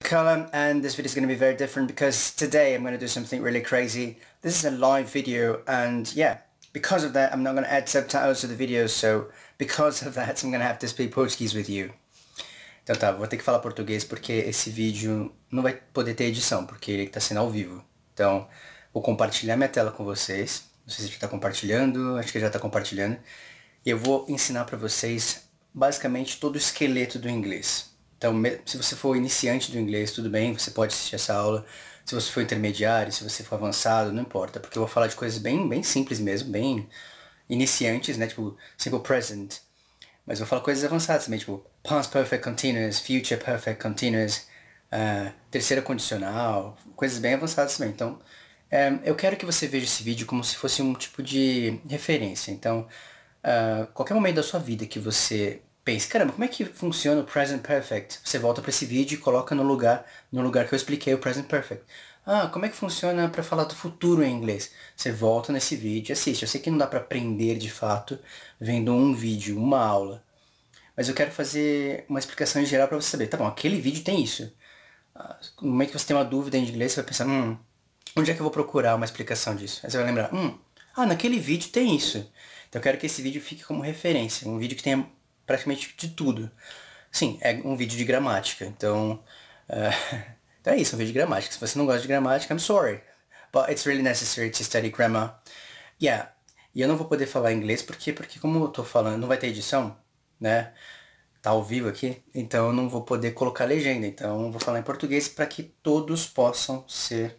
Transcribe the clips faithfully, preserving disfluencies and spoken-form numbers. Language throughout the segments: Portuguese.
Colin, and this video is going to be very different because today I'm going to do something really crazy. This is a live video, and yeah, because of that I'm not going to add subtitles to the video, so because of that I'm going to have to speak Portuguese with you. Então tá, vou ter que falar português porque esse vídeo não vai poder ter edição, porque ele está sendo ao vivo. Então, vou compartilhar minha tela com vocês. Não sei se já está compartilhando, acho que já está compartilhando. E eu vou ensinar para vocês basicamente todo o esqueleto do inglês. Então, se você for iniciante do inglês, tudo bem, você pode assistir essa aula. Se você for intermediário, se você for avançado, não importa. Porque eu vou falar de coisas bem, bem simples mesmo, bem iniciantes, né? Tipo, simple present. Mas eu vou falar coisas avançadas também, tipo, past perfect continuous, future perfect continuous, uh, terceira condicional, coisas bem avançadas também. Então, um, eu quero que você veja esse vídeo como se fosse um tipo de referência. Então, uh, qualquer momento da sua vida que você pense, caramba, como é que funciona o present perfect? Você volta para esse vídeo e coloca no lugar, no lugar que eu expliquei o present perfect. Ah, como é que funciona para falar do futuro em inglês? Você volta nesse vídeo e assiste. Eu sei que não dá para aprender de fato vendo um vídeo, uma aula. Mas eu quero fazer uma explicação em geral para você saber. Tá bom, aquele vídeo tem isso. Ah, como é que você tem uma dúvida em inglês, você vai pensar, hum, onde é que eu vou procurar uma explicação disso? Aí você vai lembrar, hum, ah, naquele vídeo tem isso. Então eu quero que esse vídeo fique como referência. Um vídeo que tenha praticamente de tudo. Sim, é um vídeo de gramática. Então... Uh, Então é isso, um vídeo de gramática. Se você não gosta de gramática, I'm sorry. But it's really necessary to study grammar. Yeah. E eu não vou poder falar inglês porque, porque como eu tô falando, não vai ter edição, né? Tá ao vivo aqui. Então eu não vou poder colocar legenda. Então eu vou falar em português para que todos possam ser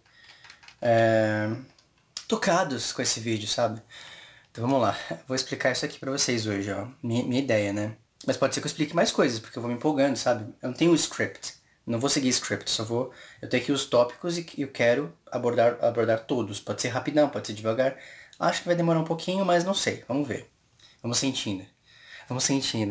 é, tocados com esse vídeo, sabe? Então vamos lá. Vou explicar isso aqui para vocês hoje, ó. Minha, minha ideia, né? Mas pode ser que eu explique mais coisas, porque eu vou me empolgando, sabe? Eu não tenho um script. Não vou seguir script, só vou... Eu tenho aqui os tópicos e eu quero abordar, abordar todos. Pode ser rapidão, pode ser devagar. Acho que vai demorar um pouquinho, mas não sei. Vamos ver. Vamos sentindo. Vamos sentindo.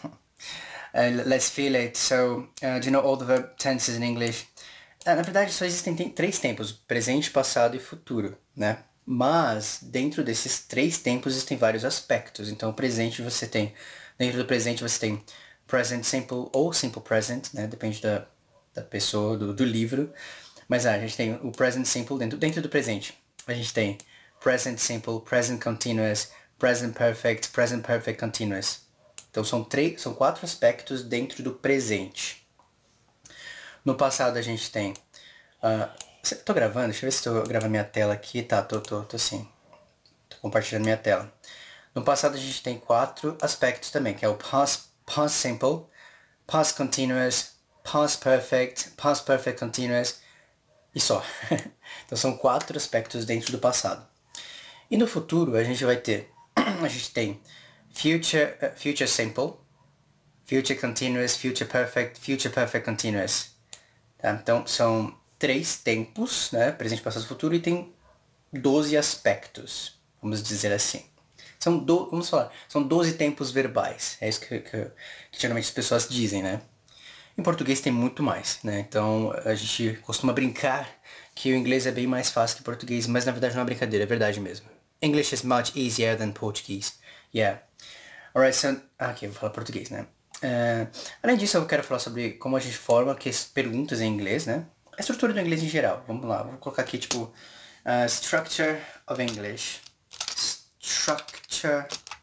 uh, let's feel it. So, uh, do you know all the verb tenses in English? Uh, na verdade, só existem tem, três tempos. Presente, passado e futuro, né? Mas, dentro desses três tempos, existem vários aspectos. Então, o presente você tem... Dentro do presente você tem present simple ou simple present, né? Depende da... da pessoa, do, do livro. Mas ah, a gente tem o present simple dentro, dentro do presente. A gente tem present simple, present continuous, present perfect, present perfect continuous. Então são, três, são quatro aspectos dentro do presente. No passado a gente tem... Uh, tô gravando? Deixa eu ver se estou gravando minha tela aqui. Tá, tô, tô, tô sim. Tô compartilhando minha tela. No passado a gente tem quatro aspectos também, que é o past, past simple, past continuous, past perfect, past perfect continuous e só. Então são quatro aspectos dentro do passado. E no futuro a gente vai ter, a gente tem future, uh, future simple, future continuous, future perfect, future perfect continuous. Tá? Então são três tempos, né? Presente, passado e futuro, e tem doze aspectos, vamos dizer assim. São, do, vamos falar, são doze tempos verbais. É isso que, que, que geralmente as pessoas dizem, né? Em português tem muito mais, né? Então a gente costuma brincar que o inglês é bem mais fácil que o português, mas na verdade não é brincadeira, é verdade mesmo. English is much easier than Portuguese. Yeah. Alright, so... Ah, ok, vou falar português, né? Uh, além disso, eu quero falar sobre como a gente forma que as perguntas em inglês, né? A estrutura do inglês em geral. Vamos lá, vou colocar aqui tipo... Uh, structure of English. Structure...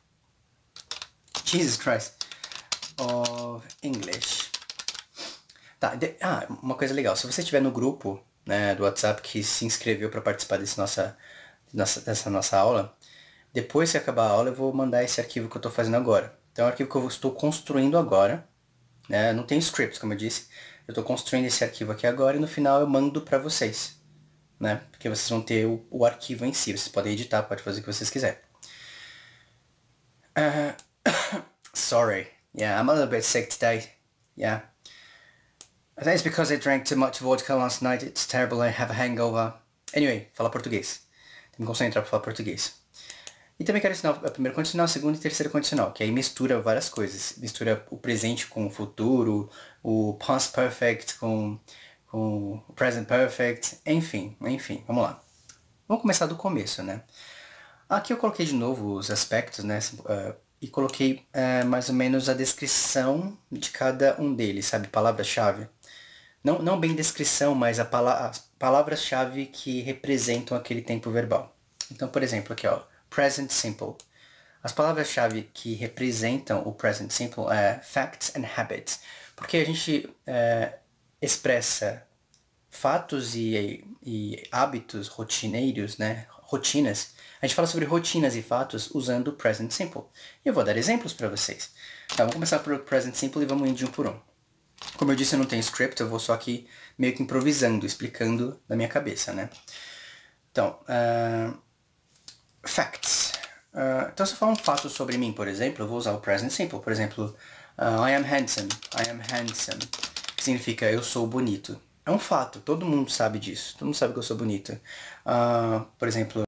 Jesus Christ. Of English. Tá, de, ah, uma coisa legal, se você estiver no grupo, né, do WhatsApp que se inscreveu para participar desse nossa, nossa, dessa nossa aula, depois que acabar a aula eu vou mandar esse arquivo que eu estou fazendo agora. Então é um arquivo que eu estou construindo agora, né, não tem script, como eu disse, eu estou construindo esse arquivo aqui agora e no final eu mando para vocês, né, porque vocês vão ter o, o arquivo em si, vocês podem editar, pode fazer o que vocês quiserem. Uh, sorry, yeah, I'm a little bit sick today, yeah. I think it's because I drank too much vodka last night. It's terrible, I have a hangover. Anyway, fala português. Tem que me concentrar para falar português. E também quero ensinar a primeira condicional, a segunda e terceira condicional, que aí mistura várias coisas. Mistura o presente com o futuro, o past perfect com, com o present perfect, enfim, enfim, vamos lá. Vamos começar do começo, né? Aqui eu coloquei de novo os aspectos, né? Uh, e coloquei uh, mais ou menos a descrição de cada um deles, sabe? Palavra-chave. Não, não bem descrição, mas a pala as palavras-chave que representam aquele tempo verbal. Então, por exemplo, aqui ó, present simple. As palavras-chave que representam o present simple é facts and habits. Porque a gente é, expressa fatos e, e hábitos rotineiros, né? Rotinas. A gente fala sobre rotinas e fatos usando o present simple. E eu vou dar exemplos para vocês. Tá, vamos começar por present simple e vamos indo de um por um. Como eu disse, eu não tenho script, eu vou só aqui meio que improvisando, explicando da minha cabeça, né? Então, uh, facts. Uh, então, se eu falar um fato sobre mim, por exemplo, eu vou usar o present simple. Por exemplo, uh, I am handsome. I am handsome. Que significa eu sou bonito. É um fato, todo mundo sabe disso. Todo mundo sabe que eu sou bonito. Uh, por exemplo,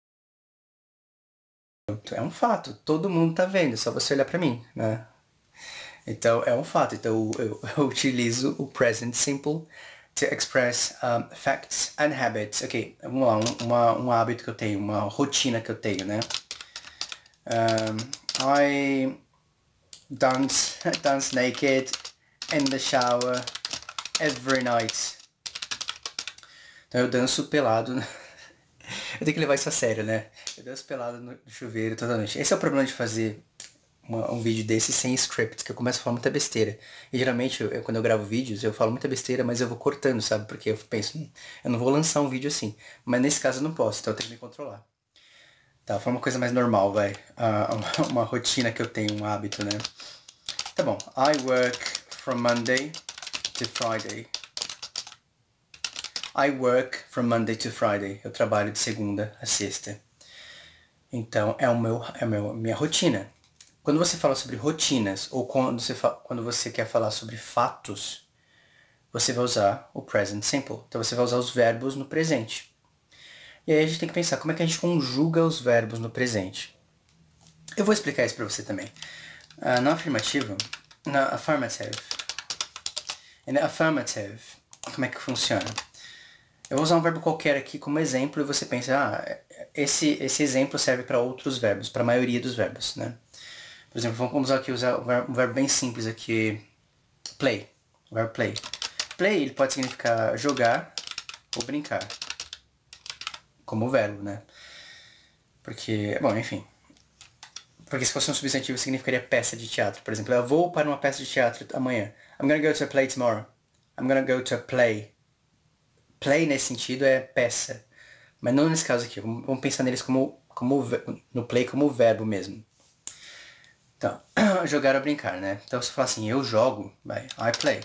é um fato, todo mundo tá vendo, só você olhar pra mim, né? Então, é um fato. Então, eu, eu utilizo o present simple to express um, facts and habits. Ok, vamos lá, um, uma, um hábito que eu tenho, uma rotina que eu tenho, né? Um, I dance, dance naked in the shower every night. Então, eu danço pelado. Eu tenho que levar isso a sério, né? Eu danço pelado no chuveiro toda noite. Esse é o problema de fazer Uma, um vídeo desse sem script, que eu começo a falar muita besteira. E geralmente, eu, eu, quando eu gravo vídeos, eu falo muita besteira, mas eu vou cortando, sabe? Porque eu penso, hum, eu não vou lançar um vídeo assim. Mas nesse caso eu não posso, então eu tenho que me controlar. Tá, foi uma coisa mais normal, vai. Uh, uma, uma rotina que eu tenho, um hábito, né? Tá bom. I work from Monday to Friday. I work from Monday to Friday. Eu trabalho de segunda a sexta. Então, é, o meu, é a meu, minha rotina. Quando você fala sobre rotinas, ou quando você, quando você quer falar sobre fatos, você vai usar o present simple. Então você vai usar os verbos no presente. E aí a gente tem que pensar como é que a gente conjuga os verbos no presente. Eu vou explicar isso para você também. Uh, na afirmativa, na affirmative, na affirmative, como é que funciona? Eu vou usar um verbo qualquer aqui como exemplo e você pensa, ah, esse, esse exemplo serve para outros verbos, para a maioria dos verbos, né? Por exemplo, vamos usar aqui usar um verbo, um verbo bem simples aqui, play, o verbo play. Play, ele pode significar jogar ou brincar, como verbo, né? Porque, bom, enfim. Porque se fosse um substantivo significaria peça de teatro. Por exemplo, eu vou para uma peça de teatro amanhã. I'm gonna go to a play tomorrow. I'm gonna go to a play. Play nesse sentido é peça. Mas não nesse caso aqui. Vamos pensar neles como, como no play como verbo mesmo. Então, jogar ou brincar, né? Então você fala assim, eu jogo, vai, I play.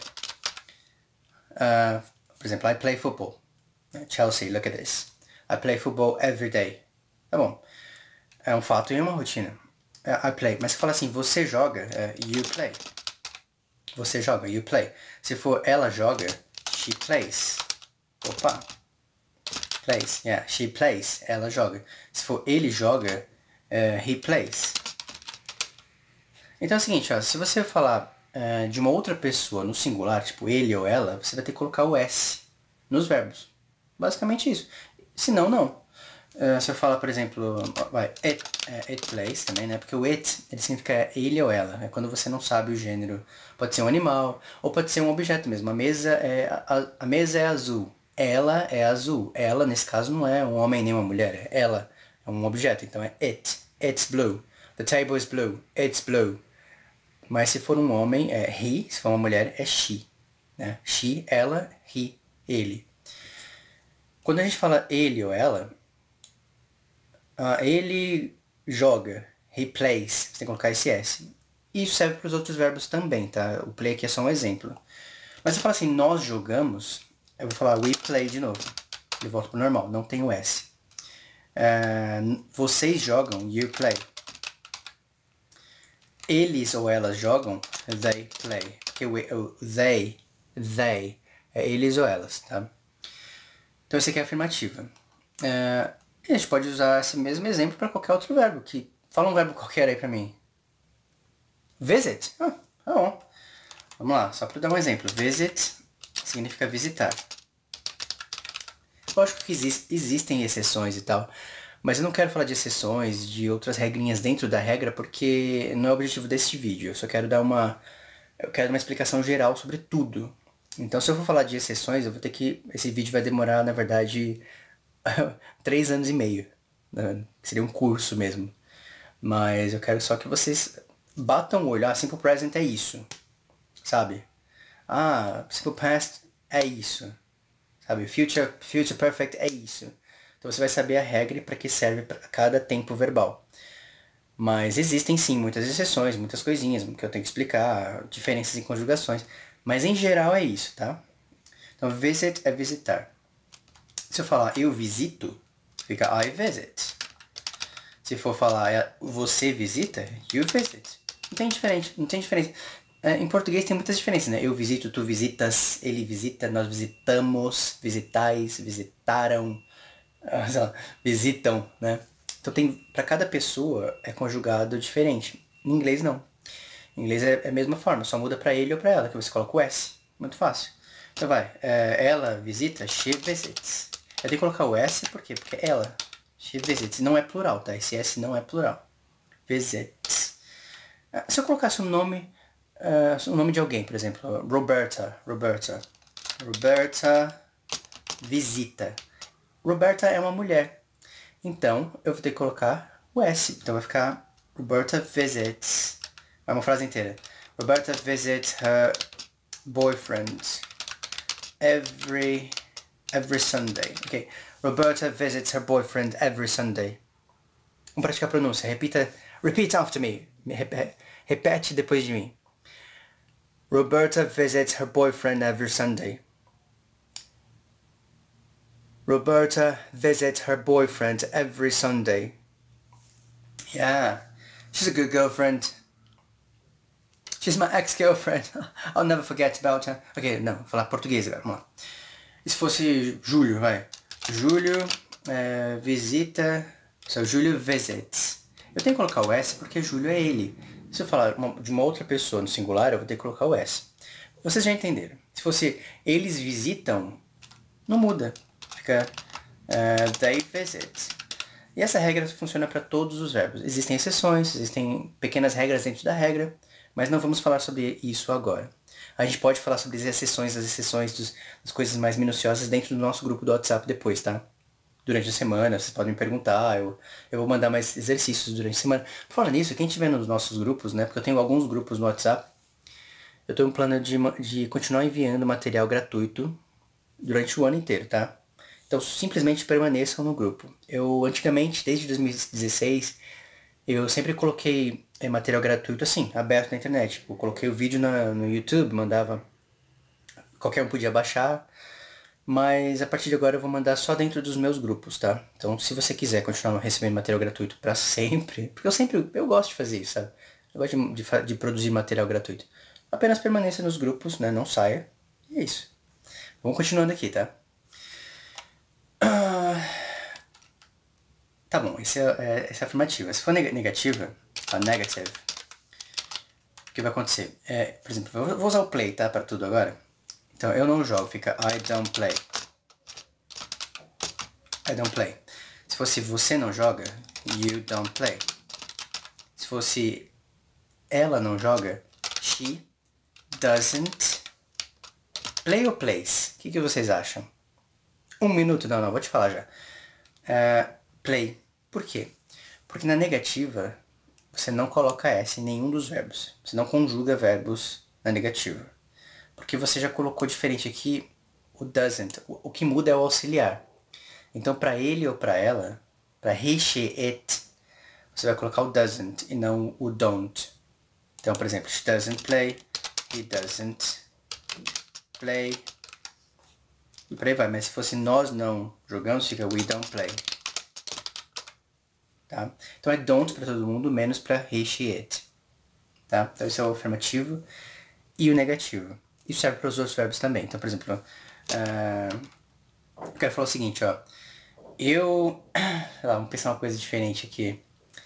Uh, por exemplo, I play football. Chelsea, look at this. I play football every day. Tá bom. É um fato e uma rotina. Uh, I play. Mas se fala assim, você joga, uh, you play. Você joga, you play. Se for ela joga, she plays. Opa. Plays, yeah, she plays. Ela joga. Se for ele joga, uh, he plays. Então é o seguinte, ó, se você falar uh, de uma outra pessoa no singular, tipo ele ou ela, você vai ter que colocar o S nos verbos. Basicamente isso. Se não, não. Uh, se eu falar, por exemplo, vai, it, uh, it plays também, né? Porque o it, ele significa ele ou ela. É quando você não sabe o gênero. Pode ser um animal, ou pode ser um objeto mesmo. A mesa é, a, a mesa é azul. Ela é azul. Ela, nesse caso, não é um homem nem uma mulher. É ela. É um objeto. Então é it. It's blue. The table is blue. It's blue. Mas se for um homem, é he. Se for uma mulher, é she. Né? She, ela, he, ele. Quando a gente fala ele ou ela, uh, ele joga. He plays. Você tem que colocar esse S. E isso serve para os outros verbos também, tá? O play aqui é só um exemplo. Mas se eu falar assim, nós jogamos, eu vou falar we play de novo. Ele volta pro normal, não tem o S. Uh, vocês jogam, you play. Eles ou elas jogam, they play. Porque o they, they, é eles ou elas, tá? Então esse aqui é a afirmativa. Uh, e a gente pode usar esse mesmo exemplo para qualquer outro verbo. Que, fala um verbo qualquer aí pra mim. Visit. Ah, tá bom. Vamos lá, só para dar um exemplo. Visit significa visitar. Lógico que exist, existem exceções e tal. Mas eu não quero falar de exceções, de outras regrinhas dentro da regra, porque não é o objetivo desse vídeo. Eu só quero dar uma, eu quero uma explicação geral sobre tudo. Então, se eu for falar de exceções, eu vou ter que... Esse vídeo vai demorar, na verdade, três anos e meio. Né? Seria um curso mesmo. Mas eu quero só que vocês batam o olho. Ah, Simple Present é isso. Sabe? Ah, Simple Past é isso. Sabe? Future, future Perfect é isso. Então você vai saber a regra e para que serve para cada tempo verbal. Mas existem sim muitas exceções, muitas coisinhas que eu tenho que explicar, diferenças em conjugações. Mas em geral é isso, tá? Então visit é visitar. Se eu falar eu visito, fica I visit. Se for falar você visita, you visit. Não tem diferente, não tem diferença. Em português tem muitas diferenças, né? Eu visito, tu visitas, ele visita, nós visitamos, visitais, visitaram, sei lá, visitam, né? Então tem, para cada pessoa é conjugado diferente. Em inglês não. Em inglês é, é a mesma forma, só muda para ele ou para ela, que você coloca o S. Muito fácil. Então vai, é, ela visita, she visits. Eu tenho que colocar o S, por quê? Porque ela, she visits, não é plural, tá? Esse S não é plural. Visits. Se eu colocasse um nome, uh, o nome de alguém, por exemplo, Roberta, Roberta, Roberta visita. Roberta é uma mulher. Então, eu vou ter que colocar o S. Então vai ficar Roberta visits. É uma frase inteira. Roberta visits her boyfriend every every Sunday. Ok. Roberta visits her boyfriend every Sunday. Vamos praticar a pronúncia. Repita. Repeat after me. Repete depois de mim. Roberta visits her boyfriend every Sunday. Roberta visits her boyfriend every Sunday. Yeah, she's a good girlfriend. She's my ex-girlfriend. I'll never forget about her. Ok, não, vou falar português agora, vamos lá. E se fosse Júlio, vai. Júlio é, visita... So, Júlio visits. Eu tenho que colocar o S porque Júlio é ele. Se eu falar uma, de uma outra pessoa no singular, eu vou ter que colocar o S. Vocês já entenderam. Se fosse eles visitam, não muda. Fica uh, they visit. E essa regra funciona para todos os verbos. Existem exceções, existem pequenas regras dentro da regra, mas não vamos falar sobre isso agora. A gente pode falar sobre as exceções, as exceções dos, das coisas mais minuciosas dentro do nosso grupo do WhatsApp depois, tá? Durante a semana, vocês podem me perguntar, eu, eu vou mandar mais exercícios durante a semana. Por falar nisso, quem estiver nos nossos grupos, né? Porque eu tenho alguns grupos no WhatsApp, eu tenho um plano de, de continuar enviando material gratuito durante o ano inteiro, tá? Então simplesmente permaneçam no grupo. Eu antigamente, desde dois mil e dezesseis, eu sempre coloquei é, material gratuito assim, aberto na internet. Tipo, eu coloquei o vídeo na, no YouTube, mandava... Qualquer um podia baixar, mas a partir de agora eu vou mandar só dentro dos meus grupos, tá? Então se você quiser continuar recebendo material gratuito pra sempre, porque eu sempre, eu gosto de fazer isso, sabe? Eu gosto de, de, de produzir material gratuito. Apenas permaneça nos grupos, né? Não saia. E é isso. Vamos continuando aqui, tá? Tá bom, esse é, é, esse é afirmativa. Se for neg negativa, a negative, o que vai acontecer? É, por exemplo, eu vou usar o play, tá? Para tudo agora. Então, eu não jogo, fica I don't play. I don't play. Se fosse você não joga, you don't play. Se fosse ela não joga, she doesn't play ou plays. O que, que vocês acham? Um minuto? Não, não, vou te falar já. Uh, play. Por quê? Porque na negativa, você não coloca S em nenhum dos verbos. Você não conjuga verbos na negativa. Porque você já colocou diferente aqui o doesn't. O, o que muda é o auxiliar. Então, para ele ou para ela, para he, she, it, você vai colocar o doesn't e não o don't. Então, por exemplo, she doesn't play, he doesn't play. E por aí vai. Mas se fosse nós não jogamos, fica we don't play. Tá? Então é don't para todo mundo, menos para he, she, it. Tá? Então esse é o afirmativo e o negativo. Isso serve para os outros verbos também. Então, por exemplo, uh, eu quero falar o seguinte, ó. Eu... Sei lá, vamos pensar uma coisa diferente aqui.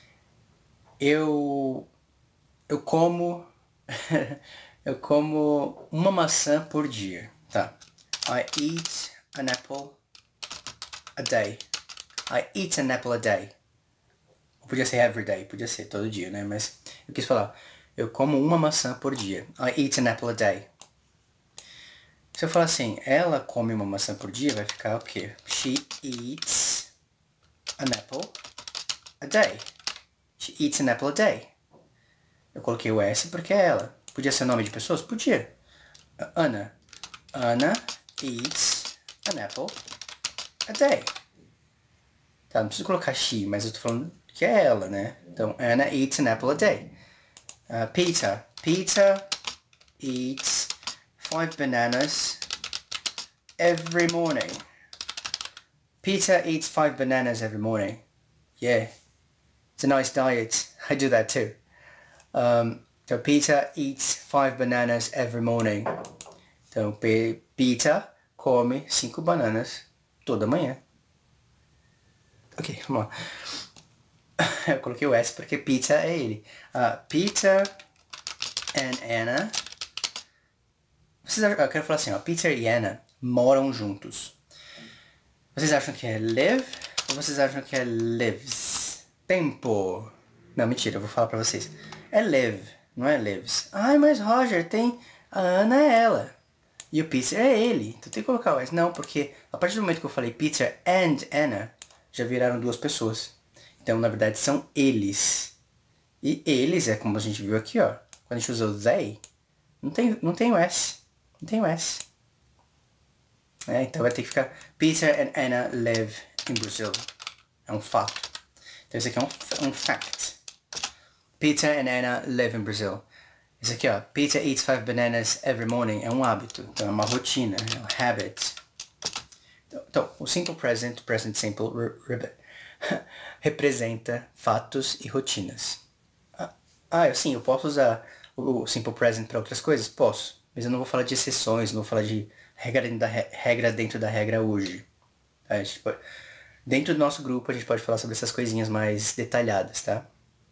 Eu... Eu como... eu como uma maçã por dia. Tá? I eat an apple a day. I eat an apple a day. Podia ser every day, podia ser todo dia, né? Mas eu quis falar, eu como uma maçã por dia. I eat an apple a day. Se eu falar assim, ela come uma maçã por dia, vai ficar o quê? She eats an apple a day. She eats an apple a day. Eu coloquei o S porque é ela. Podia ser nome de pessoas? Podia. Ana. Ana eats an apple a day. Tá, não preciso colocar she, mas eu tô falando que é ela, né? Então, Anna eats an apple a day. Uh, Peter. Peter eats five bananas every morning. Peter eats five bananas every morning. Yeah. It's a nice diet. I do that too. Um, so Peter eats five bananas every morning. Então, P Peter come cinco bananas toda manhã. Ok, vamos lá. Eu coloquei o S porque Peter é ele. Uh, Peter and Anna. Vocês, eu quero falar assim, ó. Peter e Anna moram juntos. Vocês acham que é live ou vocês acham que é lives? Tempo. Não, mentira, eu vou falar pra vocês. É live, não é lives. Ai, mas Roger, tem... A Ana é ela. E o Peter é ele. Então tem que colocar o S. Não, porque a partir do momento que eu falei Peter and Anna, já viraram duas pessoas. Então, na verdade, são eles. E eles é como a gente viu aqui, ó. Quando a gente usa o they, não tem, não tem o S. Não tem o S. É, então vai ter que ficar Peter and Anna live in Brazil. É um fato. Então esse aqui é um, um fact. Peter and Anna live in Brazil. Esse aqui, ó. Peter eats five bananas every morning. É um hábito. Então é uma rotina. É um habit. Então, então o simple present, present simple, re, re, representa fatos e rotinas. Ah, ah, sim, eu posso usar o simple present para outras coisas? Posso. Mas eu não vou falar de exceções, não vou falar de regra dentro da regra, dentro da regra hoje. A gente pode, dentro do nosso grupo a gente pode falar sobre essas coisinhas mais detalhadas, tá?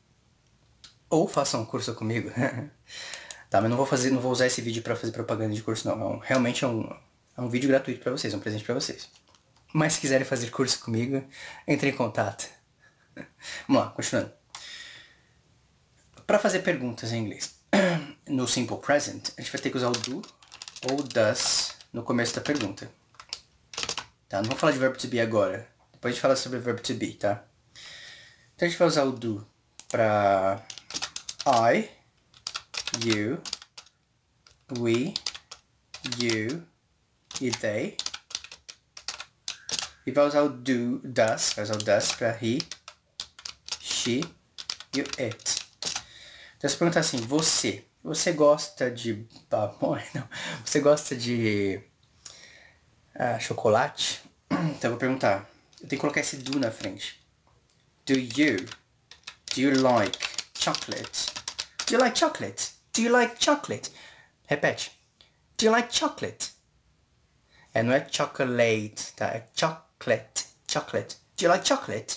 Ou façam um curso comigo. Tá, mas não vou fazer, não vou usar esse vídeo para fazer propaganda de curso não. É um, realmente é um, é um vídeo gratuito para vocês, é um presente para vocês. Mas se quiserem fazer curso comigo, entre em contato. Vamos lá, continuando. Para fazer perguntas em inglês, no simple present, a gente vai ter que usar o do ou does no começo da pergunta. Tá? Não vou falar de verbo to be agora. Depois a gente fala sobre verbo to be, tá? Então a gente vai usar o do para I, you, we, you e they. E vai usar o do, does, vai usar o does para he, she e o it. Então se perguntar assim, você, você gosta de babão? Não, você gosta de ah, chocolate? Então eu vou perguntar, eu tenho que colocar esse do na frente. Do you, do you like chocolate? Do you like chocolate? Do you like chocolate? Repete. Do you like chocolate? É, não é chocolate, tá? É chocolate, chocolate. Do you like chocolate?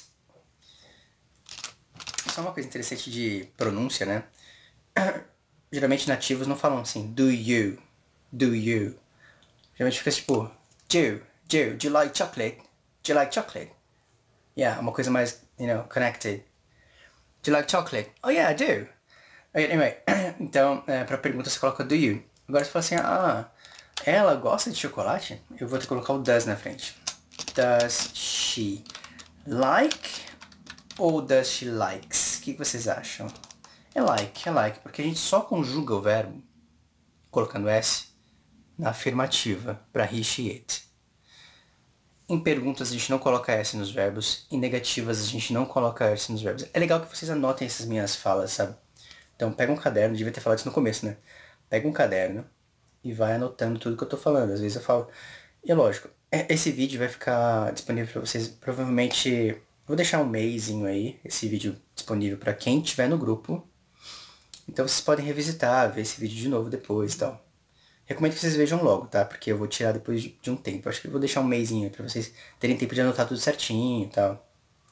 Só uma coisa interessante de pronúncia, né? Geralmente nativos não falam assim, do you, do you. Geralmente fica tipo, do, do, do you like chocolate? Do you like chocolate? Yeah, uma coisa mais, you know, connected. Do you like chocolate? Oh yeah, I do. Okay, anyway, então, é, pra pergunta você coloca do you. Agora você fala assim, ah, ela gosta de chocolate? Eu vou ter que colocar o does na frente. Does she like ou does she likes? O que vocês acham? É like, é like, porque a gente só conjuga o verbo, colocando S, na afirmativa, para he, she, it. Em perguntas a gente não coloca S nos verbos, em negativas a gente não coloca S nos verbos. É legal que vocês anotem essas minhas falas, sabe? Então pega um caderno, devia ter falado isso no começo, né? Pega um caderno e vai anotando tudo que eu tô falando. Às vezes eu falo... E é lógico, esse vídeo vai ficar disponível para vocês, provavelmente... Vou deixar um meizinho aí, esse vídeo disponível para quem estiver no grupo. Então vocês podem revisitar, ver esse vídeo de novo depois e tal. Recomendo que vocês vejam logo, tá? Porque eu vou tirar depois de um tempo. Acho que eu vou deixar um meizinho para vocês terem tempo de anotar tudo certinho e tal.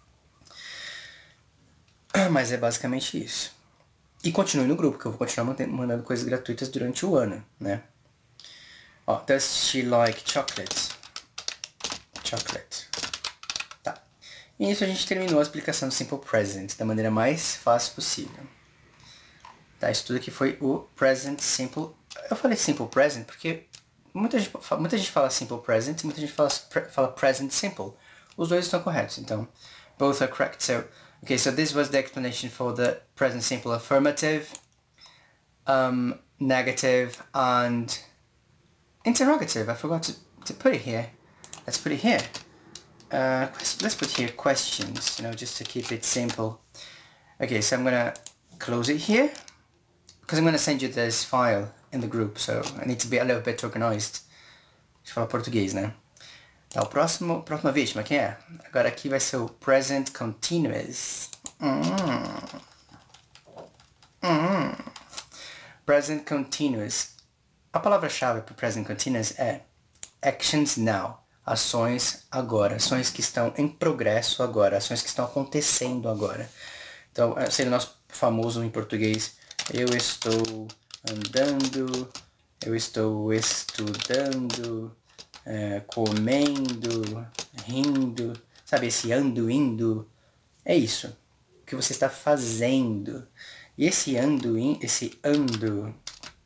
Mas é basicamente isso. E continue no grupo, que eu vou continuar mandando coisas gratuitas durante o ano, né? Ó, does she like chocolate? Chocolate. Tá. E isso a gente terminou a explicação do Simple Present da maneira mais fácil possível. Tá, isso tudo aqui foi o Present Simple. Eu falei Simple Present porque muita gente, muita gente fala simple present, muita gente fala, fala present simple. Os dois estão corretos, então both are correct. So, okay, so this was the explanation for the present simple affirmative, um, negative, and interrogative. I forgot to, to put it here. Let's put it here. Uh, let's put here questions, you know, just to keep it simple. Okay, so I'm gonna close it here, because I'm gonna send you this file in the group, so I need to be a little bit organized. Deixa eu falar português, né? Tá, o próximo, próxima vítima, quem é? Agora aqui vai ser o present continuous. Mm. Mm. Present continuous. A palavra-chave para present continuous é actions now. Ações agora. Ações que estão em progresso agora. Ações que estão acontecendo agora. Então, seria o nosso famoso em português. Eu estou andando. Eu estou estudando. É, comendo, rindo, sabe, esse ando, indo, é isso, o que você está fazendo. E esse ando, in, esse ando,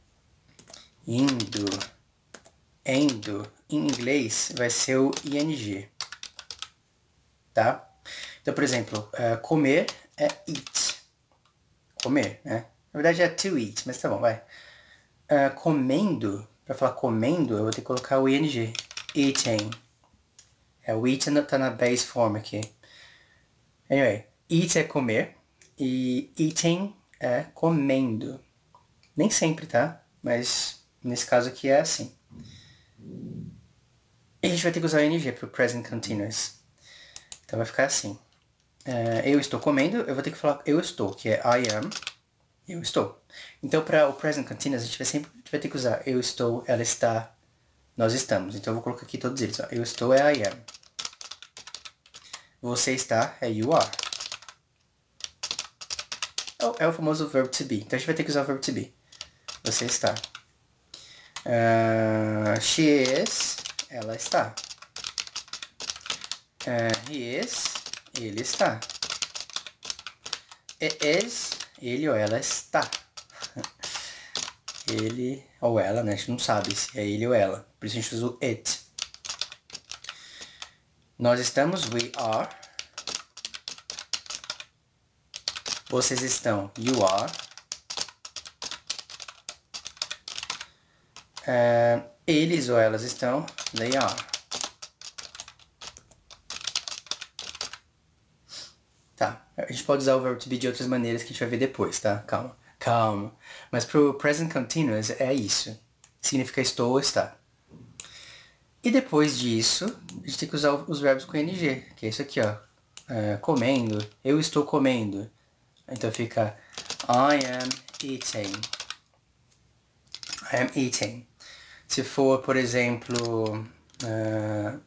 indo, indo, em inglês vai ser o ing, tá? Então, por exemplo, uh, comer é eat, comer, né? Na verdade é to eat, mas tá bom, vai. Uh, comendo, para falar comendo, eu vou ter que colocar o ing. Eating. É, o eat tá na base form aqui. Anyway, eat é comer. E eating é comendo. Nem sempre, tá? Mas nesse caso aqui é assim. E a gente vai ter que usar o ing para o present continuous. Então vai ficar assim. Uh, eu estou comendo, eu vou ter que falar eu estou, que é I am. Eu estou. Então, para o present continuous, a gente vai sempre vai ter que usar eu estou, ela está, nós estamos. Então, eu vou colocar aqui todos eles. Ó. Eu estou é I am. Você está é you are. É o famoso verb to be. Então, a gente vai ter que usar o verb to be. Você está. Uh, she is, ela está. Uh, he is, ele está. It is, ele ou ela está. Ele ou ela, né? A gente não sabe se é ele ou ela. Por isso a gente usa o it. Nós estamos, we are. Vocês estão, you are. Uh, eles ou elas estão, they are. Tá, a gente pode usar o verbo to be de outras maneiras que a gente vai ver depois, tá? Calma. Calma. Mas pro present continuous é isso. Significa estou ou está. E depois disso, a gente tem que usar os verbos com ing, que é isso aqui, ó. É, comendo. Eu estou comendo. Então fica I am eating. I am eating. Se for, por exemplo, uh,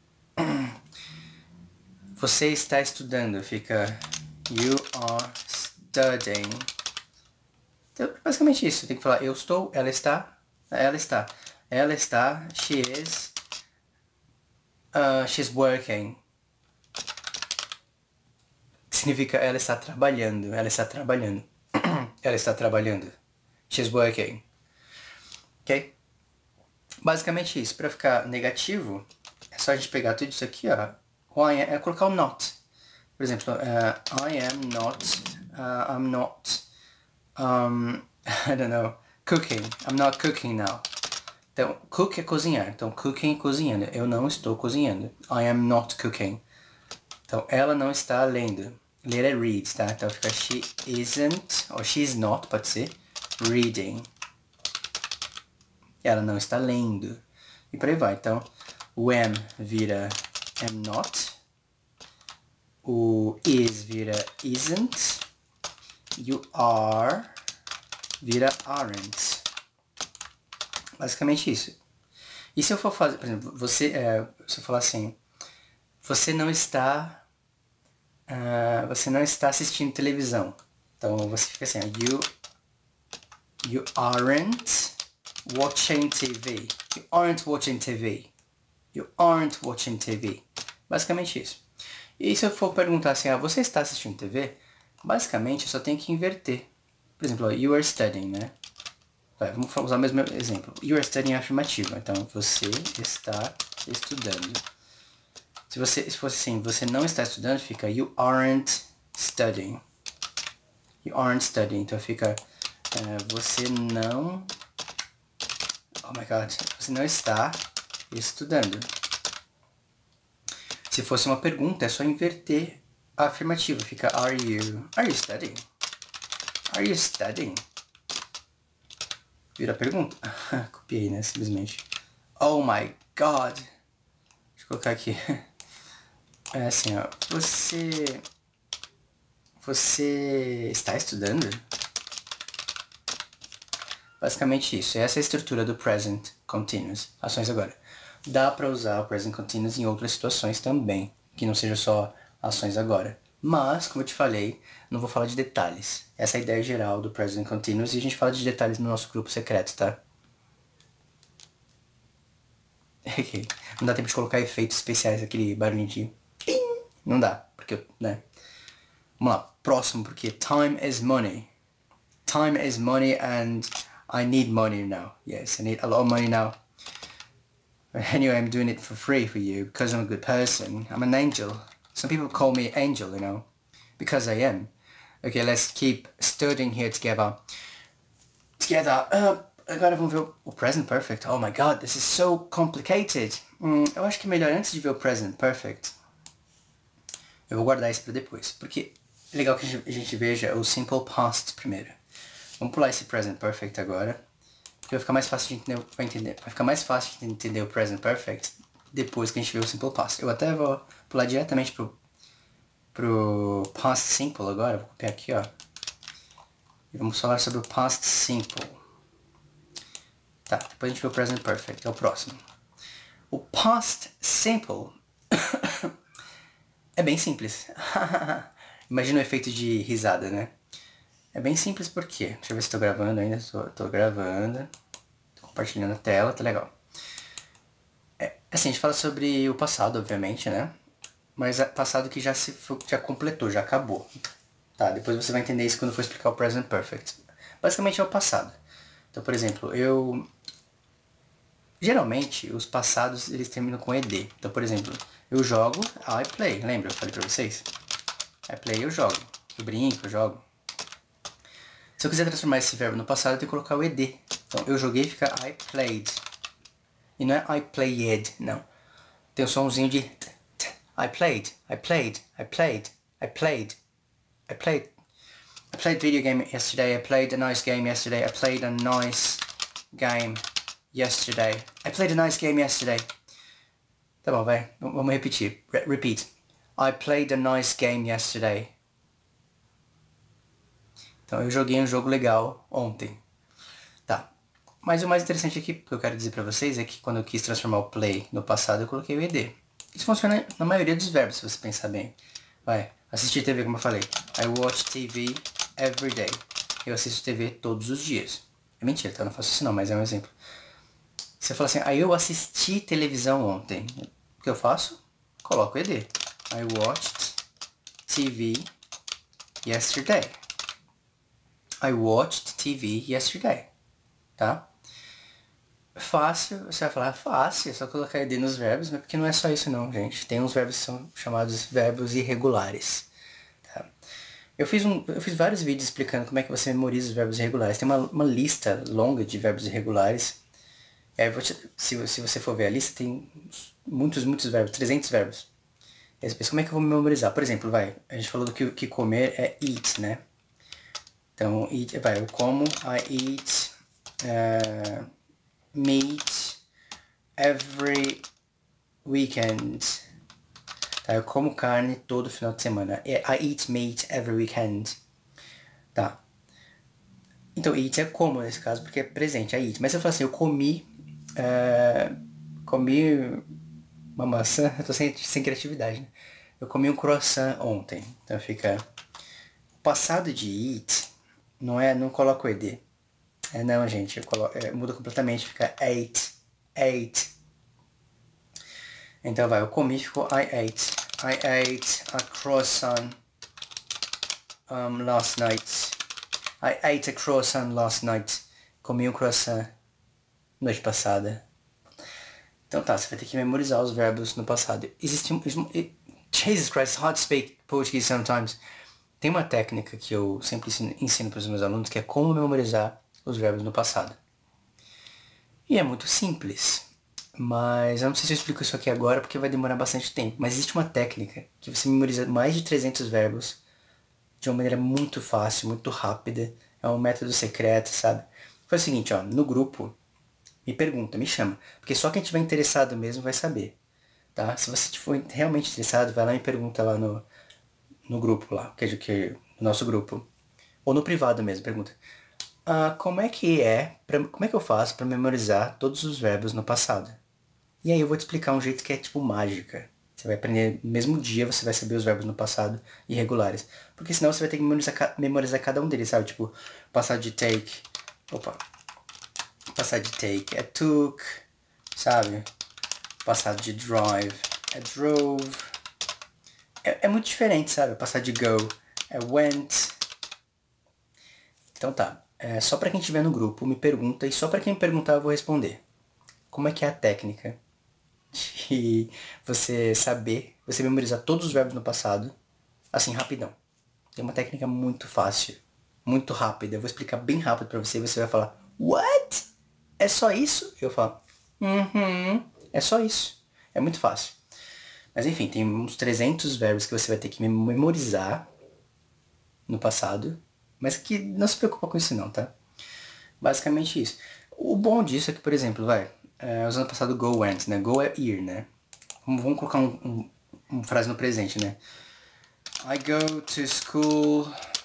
você está estudando, fica you are studying. Então, basicamente isso. Tem que falar eu estou, ela está, ela está. Ela está, she is, uh, she's working. Significa ela está trabalhando, ela está trabalhando. Ela está trabalhando. She's working. Ok? Basicamente isso. Para ficar negativo, é só a gente pegar tudo isso aqui, ó. É colocar o not. Por exemplo, uh, I am not, uh, I'm not, um, I don't know, cooking. I'm not cooking now. Então, cook é cozinhar. Então, cooking é cozinhando. Eu não estou cozinhando. I am not cooking. Então, ela não está lendo. Ler é read, tá? Então, fica she isn't, ou she's not, pode ser, reading. Ela não está lendo. E por aí vai. Então, o am vira am not. O is vira isn't. E o are vira aren't. Basicamente isso. E se eu for fazer, por exemplo, você, é, se eu falar assim, você não está, uh, você não está assistindo televisão. Então você fica assim, you, you aren't watching T V. You aren't watching T V. You aren't watching T V. Basicamente isso. E se eu for perguntar assim, ah, você está assistindo T V? Basicamente eu só tenho que inverter. Por exemplo, you are studying, né? Vai, vamos usar o mesmo exemplo. You are studying afirmativo. Então, você está estudando. Se, você, se fosse assim, você não está estudando, fica you aren't studying. You aren't studying. Então fica uh, você não... Oh my god. Você não está estudando. Se fosse uma pergunta, é só inverter a afirmativa. Fica are you... Are you studying? Are you studying? Vira a pergunta? Copiei, né? Simplesmente. Oh my god. Deixa eu colocar aqui. É assim, ó. Você... Você está estudando? Basicamente isso. Essa é a estrutura do present continuous. Ações agora. Dá para usar o present continuous em outras situações também. Que não seja só ações agora. Mas, como eu te falei, não vou falar de detalhes. Essa é a ideia geral do present continuous e a gente fala de detalhes no nosso grupo secreto, tá? Não dá tempo de colocar efeitos especiais, aquele barulhinho de... Não dá, porque, né? Vamos lá, próximo, porque time is money. Time is money and I need money now. Yes, I need a lot of money now. Anyway, I'm doing it for free for you because I'm a good person. I'm an angel. Some people call me angel, you know, because I am. Okay, let's keep studying here together. Together. Uh, agora vamos ver o present perfect. Oh my god, this is so complicated. Hum, eu acho que é melhor antes de ver o present perfect. Eu vou guardar isso para depois, porque é legal que a gente veja o simple past primeiro. Vamos pular esse present perfect agora, porque vai ficar mais fácil de entender, vai entender, vai ficar mais fácil de entender o present perfect depois que a gente vê o simple past. Eu até vou pular diretamente pro, pro past simple agora, vou copiar aqui, ó. E vamos falar sobre o past simple. Tá, depois a gente vê o present perfect, é o próximo. O past simple é bem simples. Imagina o efeito de risada, né? É bem simples porque... Deixa eu ver se estou gravando ainda. Estou, estou gravando. Estou compartilhando a tela, tá legal. É, assim, a gente fala sobre o passado, obviamente, né? Mas é passado que já se já completou, já acabou. Tá, depois você vai entender isso quando eu for explicar o present perfect. Basicamente é o passado. Então, por exemplo, eu... Geralmente, os passados, eles terminam com ed. Então, por exemplo, eu jogo, I play. Lembra? Eu falei pra vocês? I play, eu jogo. Eu brinco, eu jogo. Se eu quiser transformar esse verbo no passado, eu tenho que colocar o ed. Então, eu joguei fica I played. E não é I played, não. Tem o somzinho de t, t. I played, I played, I played, I played, I played. I played video game yesterday, I played a nice game yesterday, I played a nice game yesterday. I played a nice game yesterday. Tá bom, vai. Vamos repetir. Re repeat. I played a nice game yesterday. Então, eu joguei um jogo legal ontem. Tá. Mas o mais interessante aqui, que eu quero dizer pra vocês, é que quando eu quis transformar o play no passado, eu coloquei o ed. Isso funciona na maioria dos verbos, se você pensar bem. Vai. Assistir T V, como eu falei. I watch T V every day. Eu assisto T V todos os dias. É mentira, tá? Eu não faço isso não, mas é um exemplo. Você fala assim, aí ah, eu assisti televisão ontem. O que eu faço? Coloco ed. I watched T V yesterday. I watched T V yesterday. Tá? Fácil, você vai falar, fácil, é só colocar ed nos verbos, mas porque não é só isso não, gente. Tem uns verbos que são chamados verbos irregulares. Tá? Eu, fiz um, eu fiz vários vídeos explicando como é que você memoriza os verbos irregulares. Tem uma, uma lista longa de verbos irregulares. É, te, se, se você for ver a lista, tem muitos, muitos verbos, trezentos verbos. E aí você pensa, como é que eu vou memorizar? Por exemplo, vai, a gente falou do que, que comer é eat, né? Então, eat, vai, eu como, I eat uh, meat every weekend. Tá, eu como carne todo final de semana. I eat meat every weekend. Tá. Então, eat é como nesse caso, porque é presente, I eat. Mas se eu falar assim, eu comi, uh, comi uma maçã, eu tô sem, sem criatividade, né? Eu comi um croissant ontem. Então fica, o passado de eat não é, não coloco o ed. É não, gente, eu coloco, é, muda completamente, fica ate, ate. Então vai, eu comi, ficou I ate. I ate a croissant um, last night. I ate a croissant last night. Comi um croissant noite passada. Então tá, você vai ter que memorizar os verbos no passado. Existe um... Jesus Christ, it's hard to speak Portuguese sometimes. Tem uma técnica que eu sempre ensino, ensino para os meus alunos, que é como memorizar os verbos no passado. E é muito simples. Mas eu não sei se eu explico isso aqui agora, porque vai demorar bastante tempo. Mas existe uma técnica que você memoriza mais de trezentos verbos de uma maneira muito fácil, muito rápida. É um método secreto, sabe? Foi o seguinte, ó, no grupo, me pergunta, me chama. Porque só quem estiver interessado mesmo vai saber, tá? Se você for realmente interessado, vai lá e me pergunta lá no, no grupo lá, que é que, no nosso grupo. Ou no privado mesmo, pergunta. Ah, como é que é, pra, como é que eu faço para memorizar todos os verbos no passado? E aí eu vou te explicar um jeito que é tipo mágica. Você vai aprender no mesmo dia, você vai saber os verbos no passado irregulares. Porque senão você vai ter que memorizar, memorizar cada um deles, sabe? Tipo, passado de take. Opa. Passado de take é took, sabe? Passado de drive é drove. É, é muito diferente, sabe? Passado de go é went. Então tá. É, só pra quem estiver no grupo, me pergunta. E só pra quem me perguntar, eu vou responder. Como é que é a técnica de você saber, você memorizar todos os verbos no passado, assim, rapidão. Tem uma técnica muito fácil, muito rápida. Eu vou explicar bem rápido pra você e você vai falar, what? É só isso? Eu falo, uhum, é só isso. É muito fácil. Mas enfim, tem uns trezentos verbos que você vai ter que memorizar no passado, mas que não se preocupa com isso não, tá? Basicamente isso. O bom disso é que, por exemplo, vai, é, usando o passado go went, né? Go é ir, né? Vamos, vamos colocar um, um, uma frase no presente, né? I go to school,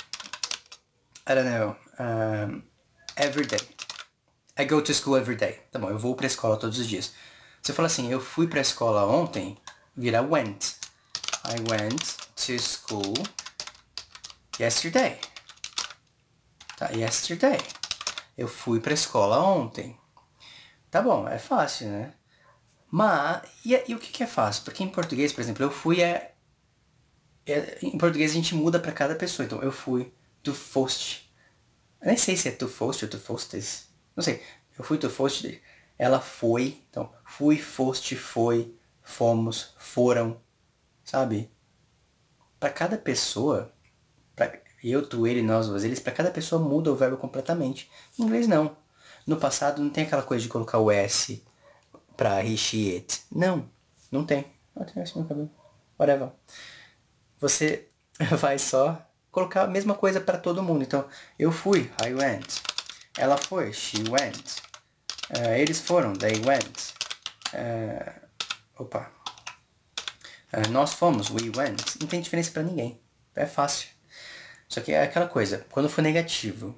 I don't know, um, every day. I go to school every day. Tá bom, eu vou pra escola todos os dias. Se eu falar assim, eu fui pra escola ontem, vira went. I went to school yesterday. Tá, yesterday. Eu fui pra escola ontem. Tá bom, é fácil, né? Mas, e, e o que, que é fácil? Porque em português, por exemplo, eu fui é... é em português a gente muda pra cada pessoa. Então, eu fui, tu foste. Eu nem sei se é tu foste ou tu fostes. Não sei. Eu fui, tu foste. Ela foi. Então, fui, foste, foi, fomos, foram. Sabe? Pra cada pessoa, pra eu, tu, ele, nós, vós, eles, pra cada pessoa muda o verbo completamente. Em inglês, não. No passado, não tem aquela coisa de colocar o S pra he, she, it. Não. Não tem. Ah, tem esse meu cabelo. Whatever. Você vai só colocar a mesma coisa para todo mundo. Então, eu fui, I went. Ela foi, she went. Uh, eles foram, they went. Uh, opa. Uh, nós fomos, we went. Não tem diferença para ninguém. É fácil. Só que é aquela coisa, quando for negativo.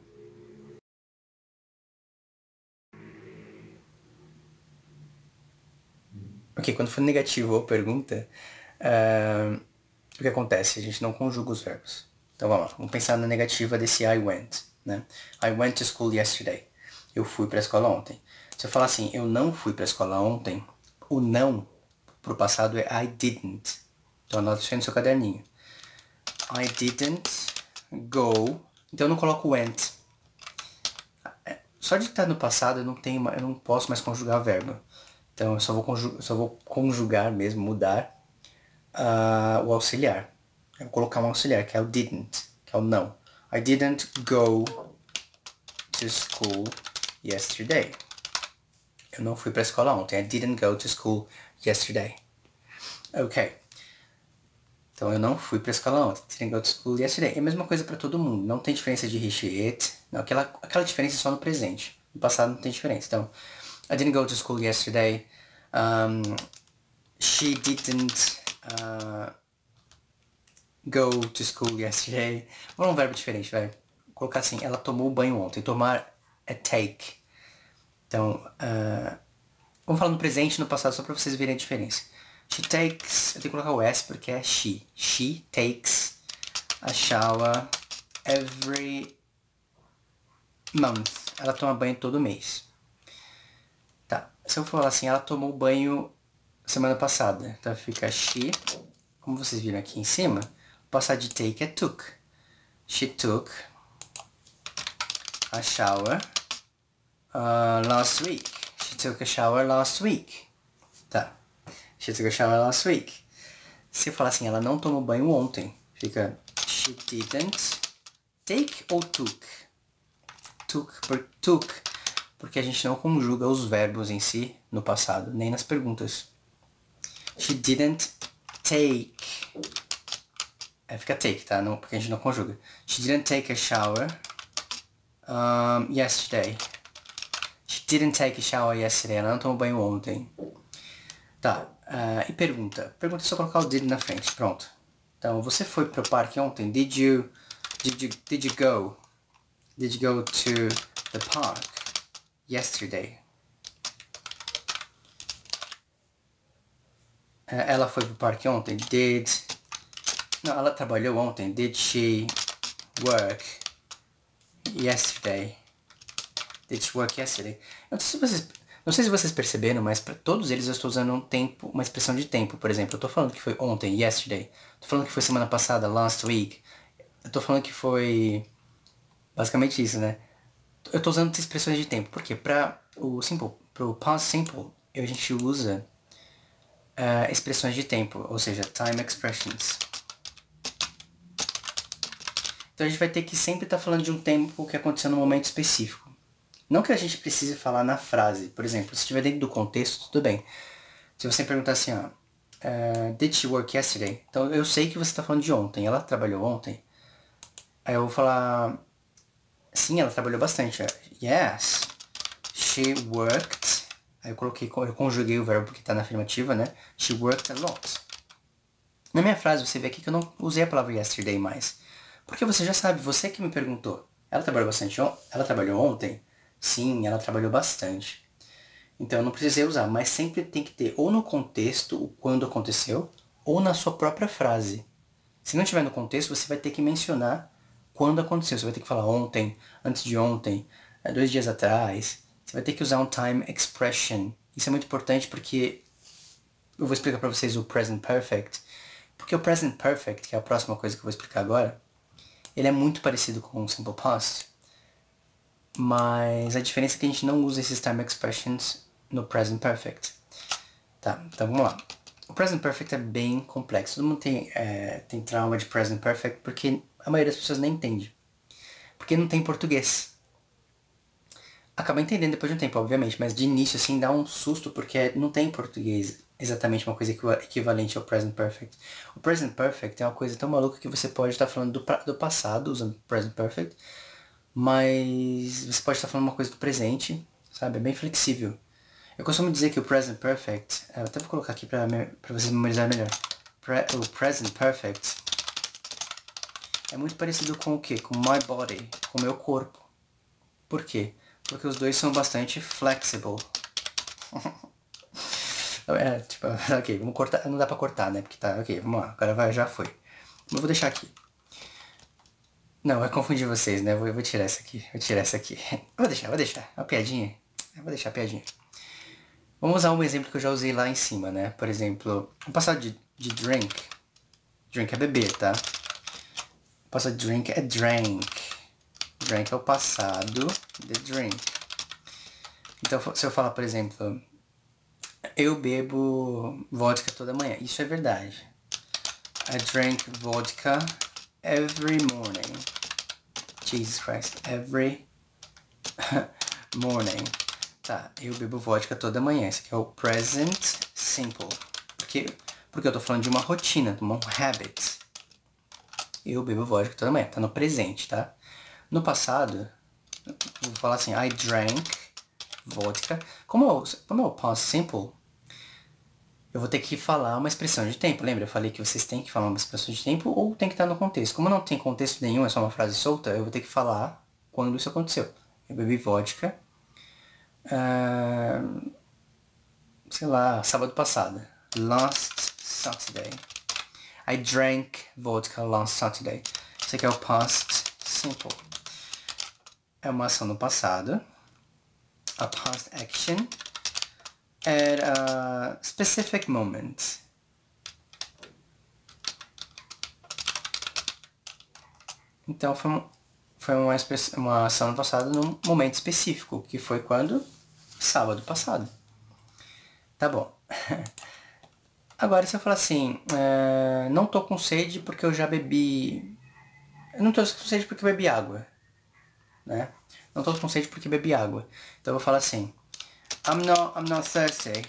Ok, quando for negativo ou pergunta, uh, o que acontece? A gente não conjuga os verbos. Então vamos lá, vamos pensar na negativa desse I went, né? I went to school yesterday. Eu fui para a escola ontem. Se eu falar assim, eu não fui para a escola ontem, o não pro passado é I didn't. Então anota isso aí no seu caderninho. I didn't go. Então eu não coloco went. Só de estar no passado eu não tenho, eu não posso mais conjugar verbo. Então eu só vou conjugar, só vou conjugar mesmo, mudar uh, o auxiliar. Eu vou colocar um auxiliar, que é o didn't, que é o não. I didn't go to school yesterday. Eu não fui para a escola ontem. I didn't go to school yesterday. Ok. Então eu não fui para a escola ontem. I didn't go to school yesterday. É a mesma coisa para todo mundo. Não tem diferença de he, she, it. Não, aquela, aquela diferença é só no presente. No passado não tem diferença. Então, I didn't go to school yesterday. Um, she didn't uh, go to school yesterday. Vamos um verbo diferente, vai. Vou colocar assim, ela tomou banho ontem. Tomar é take. Então, uh, vamos falar no presente e no passado só para vocês verem a diferença. She takes, eu tenho que colocar o S porque é she. She takes a shower every month. Ela toma banho todo mês. Tá, se eu falar assim, ela tomou banho semana passada. Então fica she, como vocês viram aqui em cima, o passado de take é took. She took a shower Uh, last week. She took a shower last week. Tá. She took a shower last week. Se eu falar assim, ela não tomou banho ontem, fica she didn't take ou took? Took, por, took, porque a gente não conjuga os verbos em si no passado, nem nas perguntas. She didn't take. É, fica take, tá? Não, porque a gente não conjuga. She didn't take a shower um, yesterday. She didn't take a shower yesterday. Ela não tomou banho ontem. Tá. Uh, e pergunta. Pergunta é só colocar o did na frente. Pronto. Então, você foi pro parque ontem? Did you, did you, did you go? Did you go to the park yesterday? Uh, ela foi pro parque ontem? Did... Não, ela trabalhou ontem. Did she work yesterday? Did she work yesterday? Não sei se vocês, não sei se vocês perceberam, mas para todos eles eu estou usando um tempo, uma expressão de tempo. Por exemplo, eu estou falando que foi ontem, yesterday. Estou falando que foi semana passada, last week. Eu estou falando que foi basicamente isso, né? Eu estou usando expressões de tempo. Por quê? Para o simple, para o past simple, a gente usa uh, expressões de tempo, ou seja, time expressions. Então a gente vai ter que sempre estar falando de um tempo que aconteceu num momento específico. Não que a gente precise falar na frase. Por exemplo, se estiver dentro do contexto, tudo bem. Se você perguntar assim, ó, uh, did she work yesterday? Então eu sei que você está falando de ontem. Ela trabalhou ontem? Aí eu vou falar, sim, ela trabalhou bastante. Yes, she worked. Aí eu coloquei, eu conjuguei o verbo que está na afirmativa, né? She worked a lot. Na minha frase você vê aqui que eu não usei a palavra yesterday mais. Porque você já sabe, você que me perguntou. Ela trabalhou bastante on Ela trabalhou ontem? Sim, ela trabalhou bastante. Então eu não precisei usar, mas sempre tem que ter ou no contexto o quando aconteceu, ou na sua própria frase. Se não tiver no contexto, você vai ter que mencionar quando aconteceu. Você vai ter que falar ontem, antes de ontem, dois dias atrás. Você vai ter que usar um time expression. Isso é muito importante porque eu vou explicar para vocês o present perfect. Porque o present perfect, que é a próxima coisa que eu vou explicar agora, ele é muito parecido com o simple past, mas a diferença é que a gente não usa esses time expressions no present perfect. Tá, então vamos lá. O present perfect é bem complexo. Todo mundo tem, é, tem trauma de present perfect porque a maioria das pessoas nem entende. Porque não tem português. Acaba entendendo depois de um tempo, obviamente, mas de início assim dá um susto porque não tem em português exatamente uma coisa equivalente ao present perfect. O present perfect é uma coisa tão maluca que você pode estar falando do, do passado usando present perfect, mas você pode estar falando uma coisa do presente, sabe? É bem flexível. Eu costumo dizer que o present perfect, eu até vou colocar aqui para vocês memorizarem melhor. O present perfect é muito parecido com o quê? Com my body, com o meu corpo. Por quê? Porque os dois são bastante flexible. É, tipo, ok, vamos cortar, não dá pra cortar, né, porque tá, ok, vamos lá, agora vai, já foi. Eu vou deixar aqui. Não, vai confundir vocês, né, eu vou, eu vou tirar essa aqui, vou tirar essa aqui. Eu vou deixar, vou deixar, uma piadinha, eu vou deixar a piadinha. Vamos usar um exemplo que eu já usei lá em cima, né, por exemplo, o passado de, de drink, drink é beber, tá? O passado de drink é drank, drank é o passado de drink. Então, se eu falar, por exemplo, eu bebo vodka toda manhã. Isso é verdade. I drink vodka every morning. Jesus Christ. Every morning. Tá, eu bebo vodka toda manhã. Esse aqui é o present simple. Porque, porque eu tô falando de uma rotina, de um habit. Eu bebo vodka toda manhã. Tá no presente, tá? No passado, eu vou falar assim, I drank vodka. Como, como é o past simple, eu vou ter que falar uma expressão de tempo. Lembra? Eu falei que vocês têm que falar uma expressão de tempo ou tem que estar no contexto. Como não tem contexto nenhum, é só uma frase solta, eu vou ter que falar quando isso aconteceu. Eu bebi vodka, uh, sei lá, sábado passado. Last Saturday. I drank vodka last Saturday. Isso aqui é o past simple. É uma ação no passado. A past action at a specific moment. Então foi, foi uma, uma ação passada num momento específico, que foi quando? Sábado passado. Tá bom. Agora, se eu falar assim, é, não tô com sede porque eu já bebi... Eu não tô com sede porque eu bebi água, né? Não tô com sede porque bebi água. Então eu vou falar assim, I'm not, I'm not thirsty.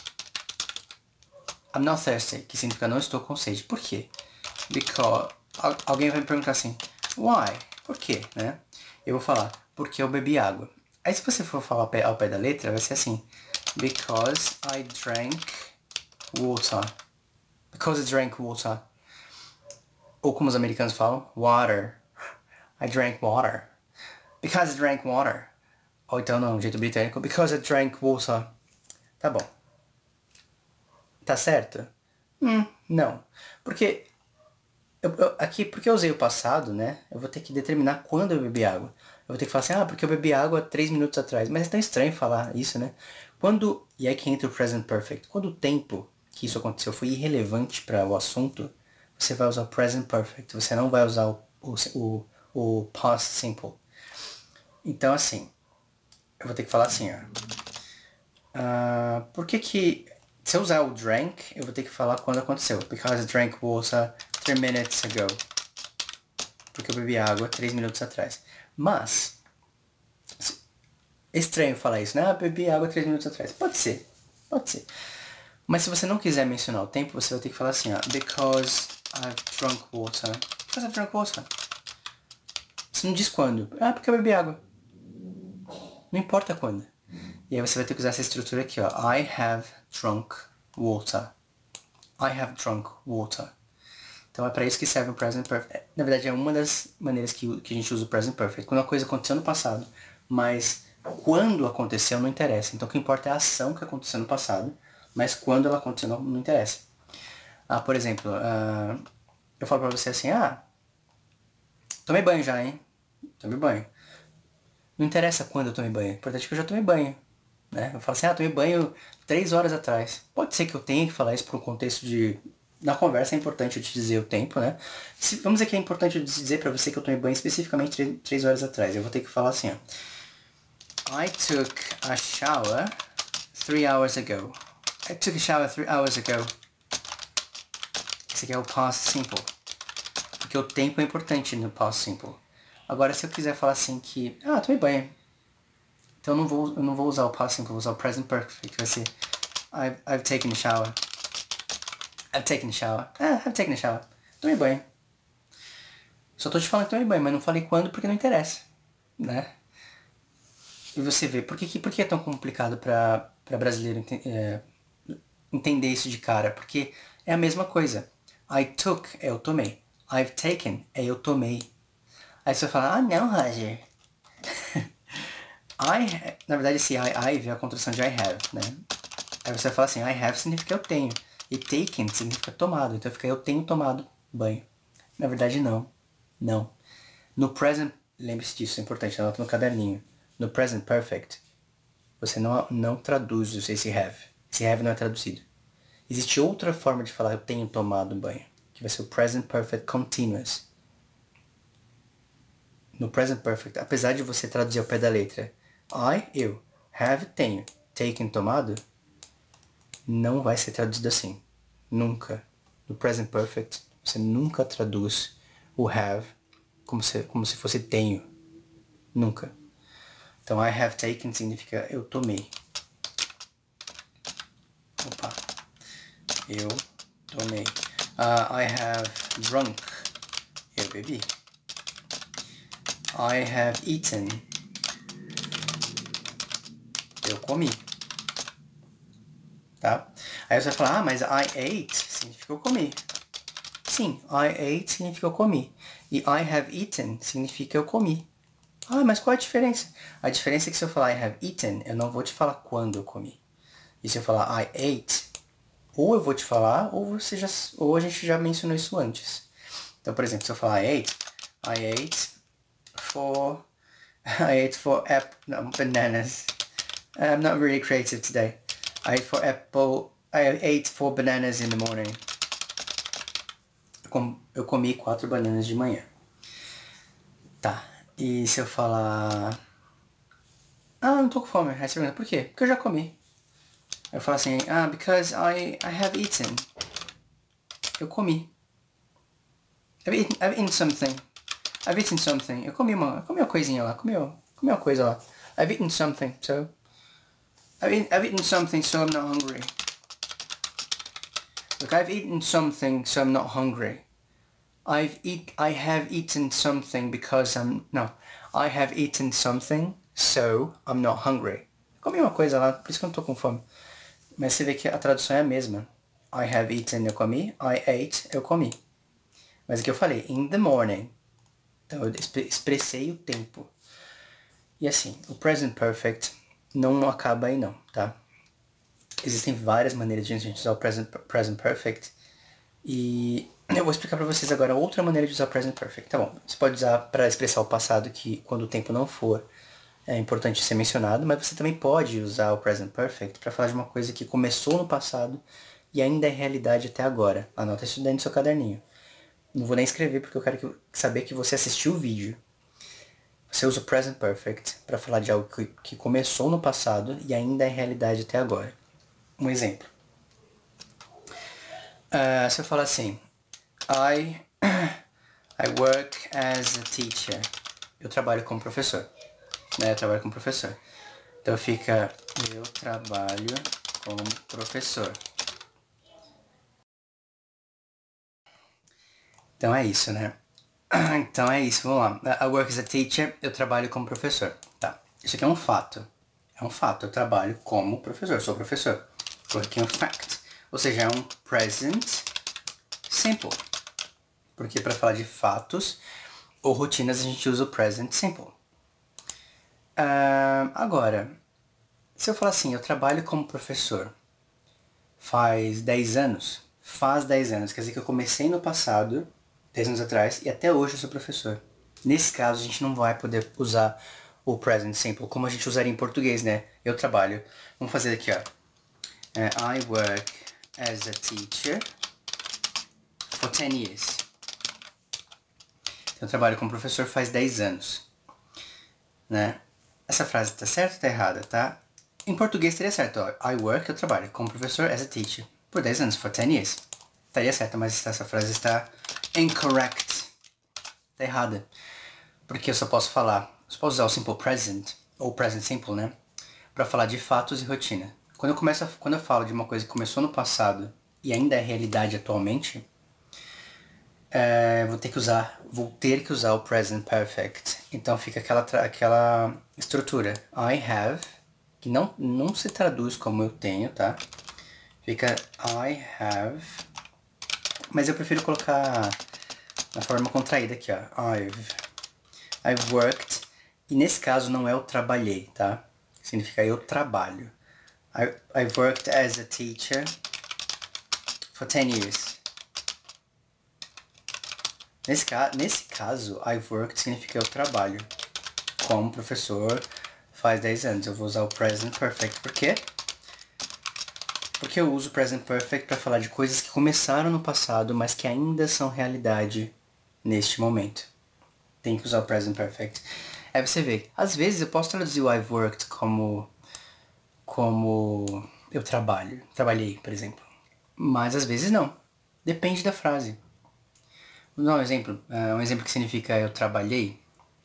I'm not thirsty, que significa não estou com sede. Por quê? Because... Alguém vai me perguntar assim, why? Por quê, né? Eu vou falar, porque eu bebi água. Aí se você for falar ao pé, ao pé da letra, vai ser assim, because I drank water. Because I drank water. Ou como os americanos falam, water. I drank water. Because I drank water. Ou então, não, jeito britânico, because I drank water. Tá bom. Tá certo? Hum, não. Porque, eu, eu, aqui, porque eu usei o passado, né, eu vou ter que determinar quando eu bebi água. Eu vou ter que falar assim, ah, porque eu bebi água três minutos atrás. Mas é tão estranho falar isso, né? Quando, e aí que entra o present perfect. Quando o tempo que isso aconteceu foi irrelevante para o assunto, você vai usar o present perfect. Você não vai usar o, o, o, o past simple. Então, assim, eu vou ter que falar assim, ó. Uh, por que que... Se eu usar o drank, eu vou ter que falar quando aconteceu. Because I drank water three minutes ago. Porque eu bebi água três minutos atrás. Mas, é estranho falar isso, né? Ah, bebi água três minutos atrás. Pode ser, pode ser. Mas se você não quiser mencionar o tempo, você vai ter que falar assim, ó. Because I've drunk water. Because I've drunk water. Você não diz quando. Ah, porque eu bebi água. Não importa quando. E aí você vai ter que usar essa estrutura aqui, ó. I have drunk water. I have drunk water. Então é para isso que serve o present perfect. Na verdade é uma das maneiras que, que a gente usa o present perfect. Quando a coisa aconteceu no passado, mas quando aconteceu não interessa. Então o que importa é a ação que aconteceu no passado, mas quando ela aconteceu não, não interessa. Ah, por exemplo, uh, eu falo pra você assim, ah, tomei banho já, hein? Tomei banho. Não interessa quando eu tomei banho, o importante é que eu já tomei banho. Né? Eu falo assim, ah, tomei banho três horas atrás. Pode ser que eu tenha que falar isso para um contexto de... Na conversa é importante eu te dizer o tempo, né? Se, vamos dizer que é importante eu dizer para você que eu tomei banho especificamente três horas atrás. Eu vou ter que falar assim, ó. I took a shower three hours ago. I took a shower three hours ago. Esse aqui é o past simple. Porque o tempo é importante no past simple. Agora, se eu quiser falar assim que... Ah, tomei banho. Então eu não vou, eu não vou usar o past simple, vou usar o present perfect. Vai ser I've, I've taken a shower. I've taken a shower. Ah, I've taken a shower. Tomei banho. Só tô te falando que tomei banho, mas não falei quando porque não interessa. Né? E você vê, por que, por que é tão complicado para brasileiro é, entender isso de cara? Porque é a mesma coisa. I took é eu tomei. I've taken é eu tomei. Aí você vai falar, ah não, Roger. I, na verdade esse I, I've é a contração de I have, né? Aí você vai falar assim, I have significa eu tenho. E taken significa tomado. Então fica eu tenho tomado banho. Na verdade não. Não. No present, lembre-se disso, é importante, anota no caderninho. No present perfect, você não, não traduz esse have. Esse have não é traduzido. Existe outra forma de falar eu tenho tomado banho, que vai ser o present perfect continuous. No present perfect, apesar de você traduzir ao pé da letra, I, eu, have, tenho, taken, tomado, não vai ser traduzido assim. Nunca. No present perfect, você nunca traduz o have como se, como se fosse tenho. Nunca. Então, I have taken significa eu tomei. Opa. Eu tomei. Uh, I have drunk. Eu bebi. I have eaten. Eu comi. Tá? Aí você vai falar, ah, mas I ate significa eu comi. Sim, I ate significa eu comi. E I have eaten significa eu comi. Ah, mas qual é a diferença? A diferença é que se eu falar I have eaten, eu não vou te falar quando eu comi. E se eu falar I ate, ou eu vou te falar, ou, você já, ou a gente já mencionou isso antes. Então, por exemplo, se eu falar I ate, I ate for... I ate for apple... No, bananas. I'm not really creative today. I ate for apple... I ate four bananas in the morning. Eu comi quatro bananas de manhã. Tá. E se eu falar... Ah, não tô com fome. Aí você pergunta, por quê? Porque eu já comi. Eu falo assim, ah, because I, I have eaten. Eu comi. I've eaten, I've eaten something. I've eaten something. Eu comi uma, eu comi uma coisinha lá. Comi, comi uma coisa lá. I've eaten something, so... I've eaten, I've eaten something, so I'm not hungry. Look, I've eaten something, so I'm not hungry. I've eat, I have eaten something because I'm... No. I have eaten something, so I'm not hungry. Eu comi uma coisa lá, por isso que eu não tô com fome. Mas você vê que a tradução é a mesma. I have eaten, eu comi. I ate, eu comi. Mas aqui eu falei, in the morning. Então eu expressei o tempo. E assim, o present perfect não acaba aí não, tá? Existem várias maneiras de a gente usar o present, present perfect. E eu vou explicar pra vocês agora outra maneira de usar o present perfect. Tá bom, você pode usar para expressar o passado, que quando o tempo não for, é importante ser mencionado. Mas você também pode usar o present perfect para falar de uma coisa que começou no passado e ainda é realidade até agora. Anota isso dentro do seu caderninho. Não vou nem escrever porque eu quero que, saber que você assistiu o vídeo. Você usa o present perfect para falar de algo que, que começou no passado e ainda é realidade até agora. Um exemplo. Uh, se eu falar assim, I, I work as a teacher. Eu trabalho como professor. Né? Eu trabalho como professor. Então fica, eu trabalho como professor. Então é isso, né? Então é isso, vamos lá. I work as a teacher, eu trabalho como professor. Tá, isso aqui é um fato. É um fato, eu trabalho como professor, sou professor. Porque é um fact. Ou seja, é um present simple. Porque para falar de fatos ou rotinas a gente usa o present simple. Uh, agora, se eu falar assim, eu trabalho como professor faz dez anos, faz dez anos, quer dizer que eu comecei no passado, dez anos atrás, e até hoje eu sou professor. Nesse caso, a gente não vai poder usar o present simple como a gente usaria em português, né? Eu trabalho. Vamos fazer aqui, ó. I work as a teacher for ten years. Eu trabalho como professor faz dez anos. Né? Essa frase tá certa ou tá errada, tá? Em português teria certo, ó. I work, eu trabalho como professor as a teacher por dez anos, for ten years. Estaria certa, mas essa frase está incorrect. Tá errada. Porque eu só posso falar, eu só posso usar o simple present, ou present simple, né? Pra falar de fatos e rotina. Quando eu, começo a, quando eu falo de uma coisa que começou no passado e ainda é realidade atualmente, é, vou ter que usar, vou ter que usar o present perfect. Então fica aquela, aquela estrutura. I have, que não, não se traduz como eu tenho, tá? Fica I have, mas eu prefiro colocar na forma contraída aqui, ó. I've, I've worked, e nesse caso não é eu trabalhei, tá? Significa eu trabalho. I, I've worked as a teacher for ten years. Nesse, ca nesse caso, I've worked significa eu trabalho como professor faz dez anos. Eu vou usar o present perfect. Por quê? Porque eu uso o present perfect para falar de coisas que começaram no passado, mas que ainda são realidade neste momento. Tem que usar o present perfect. Aí você vê, às vezes eu posso traduzir o I've worked como, como eu trabalho, trabalhei, por exemplo. Mas às vezes não. Depende da frase. Vou dar um exemplo. Uh, um exemplo que significa eu trabalhei.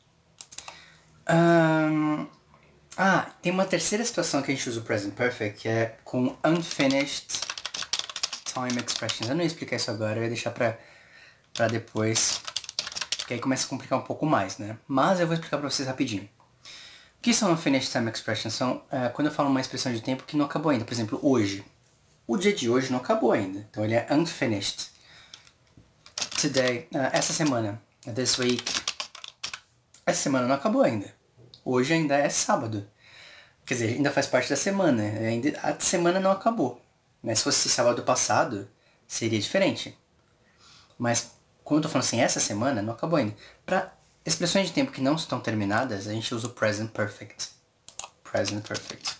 Um, ah, tem uma terceira situação que a gente usa o present perfect, que é com unfinished time expressions. Eu não ia explicar isso agora, eu ia deixar pra, pra depois, porque aí começa a complicar um pouco mais, né? Mas eu vou explicar pra vocês rapidinho. O que são unfinished time expressions? São uh, quando eu falo uma expressão de tempo que não acabou ainda. Por exemplo, hoje. O dia de hoje não acabou ainda, então ele é unfinished. Today, uh, essa semana, this week, essa semana não acabou ainda. Hoje ainda é sábado. Quer dizer, ainda faz parte da semana. Ainda, a semana não acabou. Mas se fosse sábado passado, seria diferente. Mas, como eu tô falando assim, essa semana não acabou ainda. Para expressões de tempo que não estão terminadas, a gente usa o present perfect. Present perfect.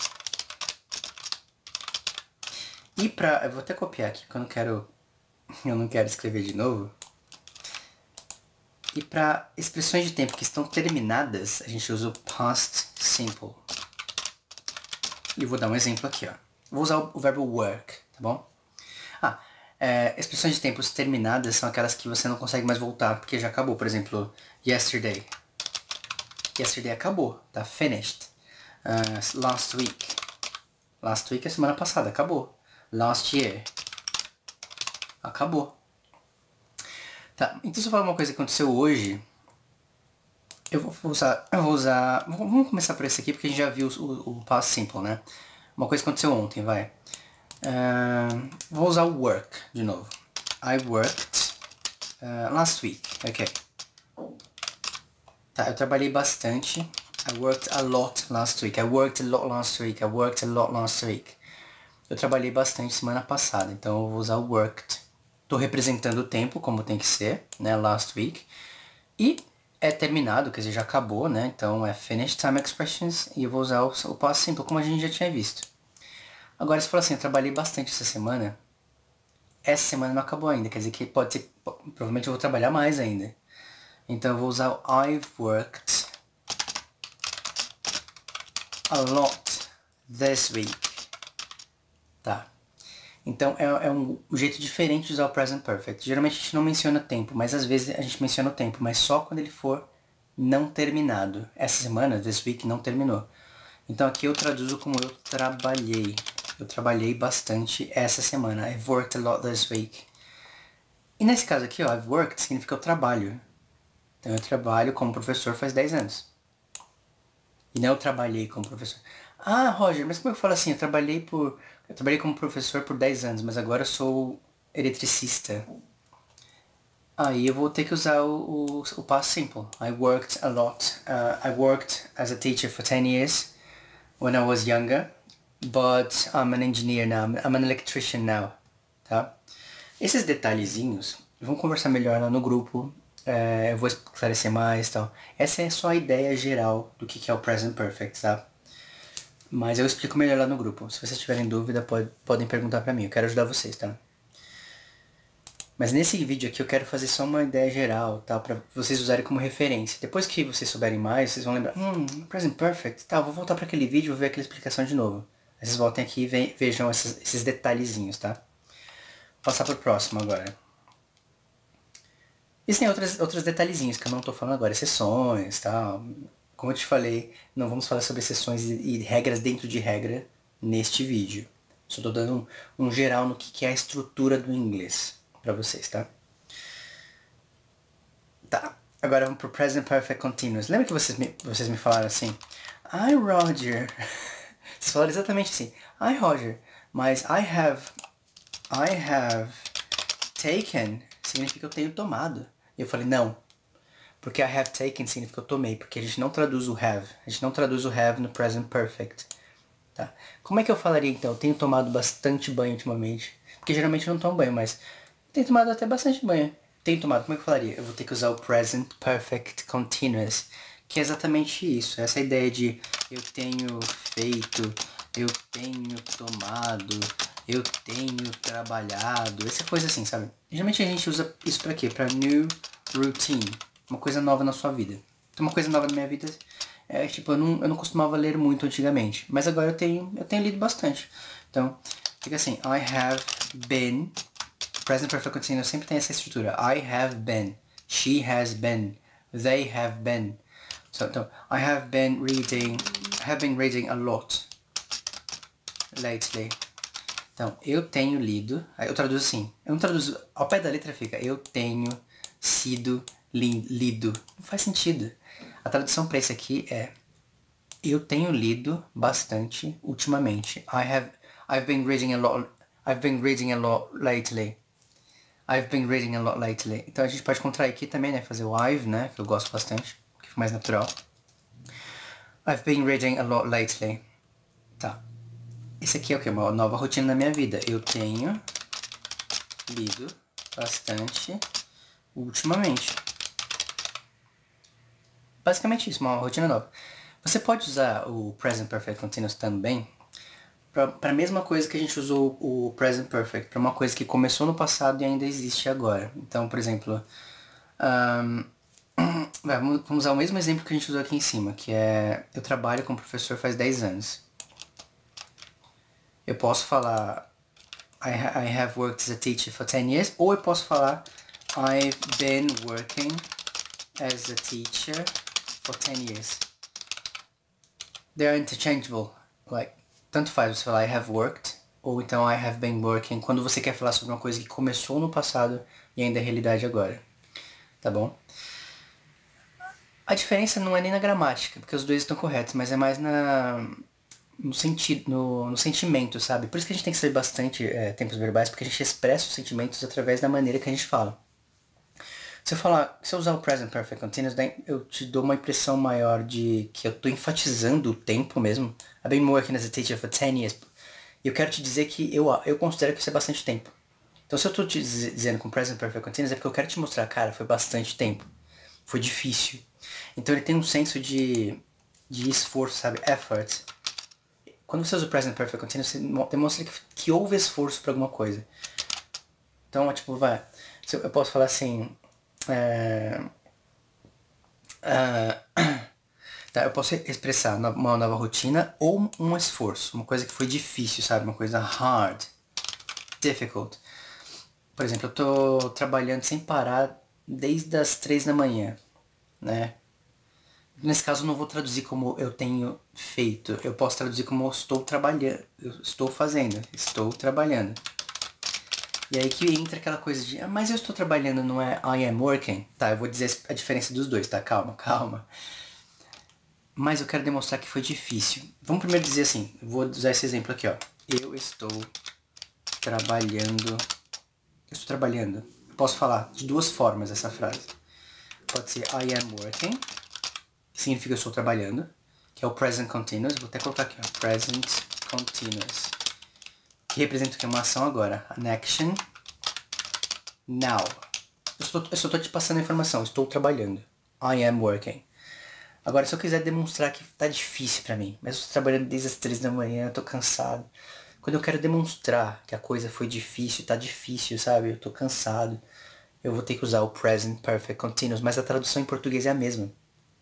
E pra... Eu vou até copiar aqui, porque eu não quero... Eu não quero escrever de novo. E para expressões de tempo que estão terminadas, a gente usa o past simple. E eu vou dar um exemplo aqui, ó. Vou usar o verbo work, tá bom? Ah, é, expressões de tempos terminadas são aquelas que você não consegue mais voltar, porque já acabou. Por exemplo, yesterday. Yesterday acabou, tá? Finished. Uh, last week. Last week é semana passada, acabou. Last year. Acabou. Tá, então se eu falar uma coisa que aconteceu hoje, eu vou usar, eu vou usar, vamos começar por esse aqui porque a gente já viu o, o past simple, né? Uma coisa que aconteceu ontem, vai. Uh, vou usar o work de novo. I worked uh, last week, ok. Tá, eu trabalhei bastante. I worked a lot last week. I worked a lot last week. I worked a lot last week. Eu trabalhei bastante semana passada, então eu vou usar o worked. Estou representando o tempo como tem que ser, né, last week. E é terminado, quer dizer, já acabou, né, então é finished time expressions e eu vou usar o, o past simple como a gente já tinha visto. Agora se for assim, eu trabalhei bastante essa semana, essa semana não acabou ainda, quer dizer que pode ser, provavelmente eu vou trabalhar mais ainda. Então eu vou usar o I've worked a lot this week. Tá. Então é, é um, um jeito diferente de usar o present perfect. Geralmente a gente não menciona tempo, mas às vezes a gente menciona o tempo, mas só quando ele for não terminado. Essa semana, this week, não terminou. Então aqui eu traduzo como eu trabalhei. Eu trabalhei bastante essa semana. I've worked a lot this week. E nesse caso aqui, ó, I've worked significa eu trabalho. Então eu trabalho como professor faz dez anos. E não eu trabalhei como professor. Ah, Roger, mas como eu falo assim? Eu trabalhei por... Eu trabalhei como professor por dez anos, mas agora eu sou eletricista. Aí eu vou ter que usar o, o, o past simple. I worked a lot. Uh, I worked as a teacher for ten years when I was younger. But I'm an engineer now. I'm an electrician now. Tá? Esses detalhezinhos, vamos conversar melhor lá no grupo. É, eu vou esclarecer mais e tal. Essa é só a ideia geral do que é o present perfect, tá? Mas eu explico melhor lá no grupo. Se vocês tiverem dúvida, pode, podem perguntar pra mim. Eu quero ajudar vocês, tá? Mas nesse vídeo aqui eu quero fazer só uma ideia geral, tá? Pra vocês usarem como referência. Depois que vocês souberem mais, vocês vão lembrar. Hum, present perfect. Tá, vou voltar pra aquele vídeo e vou ver aquela explicação de novo. Aí vocês voltem aqui e vejam esses, esses detalhezinhos, tá? Vou passar pro próximo agora. Existem outros, outros detalhezinhos que eu não tô falando agora. Exceções, tal. Como eu te falei, não vamos falar sobre exceções e, e regras dentro de regra neste vídeo. Só estou dando um, um geral no que, que é a estrutura do inglês para vocês, tá? Tá, agora vamos pro Present Perfect Continuous. Lembra que vocês me, vocês me falaram assim? Hi, Roger. Vocês falaram exatamente assim. Hi, Roger. Mas I have... I have taken significa que eu tenho tomado. E eu falei, não. Porque I have taken significa que eu tomei, porque a gente não traduz o have. A gente não traduz o have no present perfect. Tá? Como é que eu falaria então? Eu tenho tomado bastante banho ultimamente. Porque geralmente eu não tomo banho, mas tenho tomado até bastante banho. Tenho tomado, como é que eu falaria? Eu vou ter que usar o present perfect continuous, que é exatamente isso. Essa ideia de eu tenho feito, eu tenho tomado, eu tenho trabalhado, essa coisa assim, sabe? Geralmente a gente usa isso pra quê? Pra new routine. Uma coisa nova na sua vida. Então, uma coisa nova na minha vida é tipo, eu não, eu não costumava ler muito antigamente, mas agora eu tenho, eu tenho lido bastante. Então, fica assim, I have been, present perfect continuous sempre tem essa estrutura. I have been, she has been, they have been. So, então, I have been reading, I have been reading a lot lately. Então, eu tenho lido, eu traduzo assim, eu não traduzo, ao pé da letra fica, eu tenho sido li, lido. Não faz sentido. A tradução para isso aqui é, eu tenho lido bastante ultimamente. I have, I've been reading a lot, I've been reading a lot lately. I've been reading a lot lately. Então a gente pode contrair aqui também, né, fazer o I've, né, que eu gosto bastante, que fica mais natural. I've been reading a lot lately. Tá. Esse aqui é o que? Uma nova rotina na minha vida. Eu tenho lido bastante ultimamente. Basicamente isso, uma rotina nova. Você pode usar o Present Perfect Continuous também para a mesma coisa que a gente usou o Present Perfect, para uma coisa que começou no passado e ainda existe agora. Então, por exemplo, um, Vamos usar o mesmo exemplo que a gente usou aqui em cima, que é... Eu trabalho como professor faz dez anos. Eu posso falar I, ha I have worked as a teacher for ten years, ou eu posso falar I've been working as a teacher for ten years. They are interchangeable. Like, tanto faz você falar I have worked, ou então I have been working, quando você quer falar sobre uma coisa que começou no passado e ainda é realidade agora. Tá bom? A diferença não é nem na gramática, porque os dois estão corretos, mas é mais na... no, senti no, no sentimento, sabe? Por isso que a gente tem que saber bastante é, tempos verbais, porque a gente expressa os sentimentos através da maneira que a gente fala. Se eu falar, se eu usar o Present Perfect Continuous, eu te dou uma impressão maior de que eu estou enfatizando o tempo mesmo. I've been working as a teacher for ten years. E eu quero te dizer que eu, eu considero que isso é bastante tempo. Então se eu estou te dizendo com Present Perfect Continuous, é porque eu quero te mostrar, cara, foi bastante tempo. Foi difícil. Então ele tem um senso de, de esforço, sabe? Effort. Quando você usa o Present Perfect Continuous, você demonstra que, que houve esforço para alguma coisa. Então, é tipo, vai... Eu posso falar assim... É, uh, tá, eu posso expressar uma nova rotina ou um esforço. Uma coisa que foi difícil, sabe? Uma coisa hard. Difficult. Por exemplo, eu tô trabalhando sem parar desde as três da manhã, né? Nesse caso eu não vou traduzir como eu tenho feito, eu posso traduzir como eu estou trabalhando, eu estou fazendo, estou trabalhando. E aí que entra aquela coisa de, ah, mas eu estou trabalhando, não é I am working? Tá, eu vou dizer a diferença dos dois, tá? Calma, calma. Mas eu quero demonstrar que foi difícil. Vamos primeiro dizer assim, eu vou usar esse exemplo aqui, ó. Eu estou trabalhando, eu estou trabalhando. Eu posso falar de duas formas essa frase. Pode ser I am working, que significa eu estou trabalhando, que é o present continuous. Vou até colocar aqui, ó, present continuous, que representa o que? Uma ação agora. An action now. Eu só, eu só estou te passando a informação, estou trabalhando. I am working. Agora, se eu quiser demonstrar que tá difícil pra mim, mas eu estou trabalhando desde as três da manhã, eu tô cansado. Quando eu quero demonstrar que a coisa foi difícil, tá difícil, sabe? Eu tô cansado. Eu vou ter que usar o present perfect continuous, mas a tradução em português é a mesma.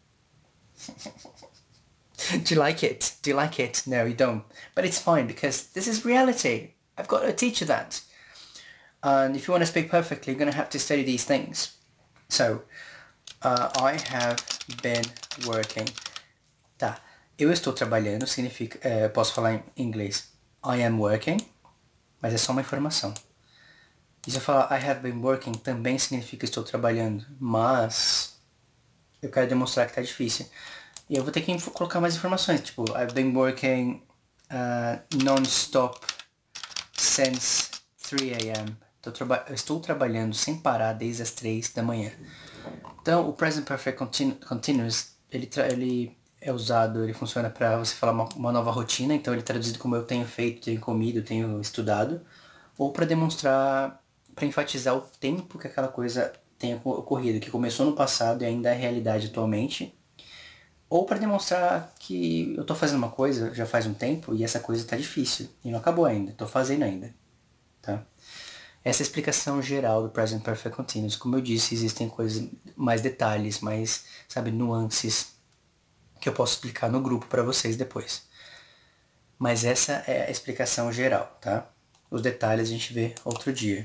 Do you like it? Do you like it? No, you don't. But it's fine because this is reality. I've got to teach you that. And if you want to speak perfectly, you're going to have to study these things. So, uh, I have been working. Tá. Eu estou trabalhando significa... É, eu posso falar em inglês. I am working. Mas é só uma informação. E se eu falar I have been working, também significa estou trabalhando. Mas... eu quero demonstrar que tá difícil. E eu vou ter que colocar mais informações, tipo, I've been working uh, non-stop since three a m Tô traba eu estou trabalhando sem parar desde as três da manhã. Então, o Present Perfect Continu Continuous, ele, ele é usado, ele funciona para você falar uma, uma nova rotina, então ele é traduzido como eu tenho feito, tenho comido, tenho estudado, ou para demonstrar, para enfatizar o tempo que aquela coisa tenha ocorrido, que começou no passado e ainda é realidade atualmente, ou para demonstrar que eu estou fazendo uma coisa já faz um tempo e essa coisa está difícil e não acabou ainda, estou fazendo ainda, tá? Essa é a explicação geral do Present Perfect Continuous. Como eu disse, existem coisas, mais detalhes, mais, sabe, nuances que eu posso explicar no grupo para vocês depois. Mas essa é a explicação geral, tá? Os detalhes a gente vê outro dia.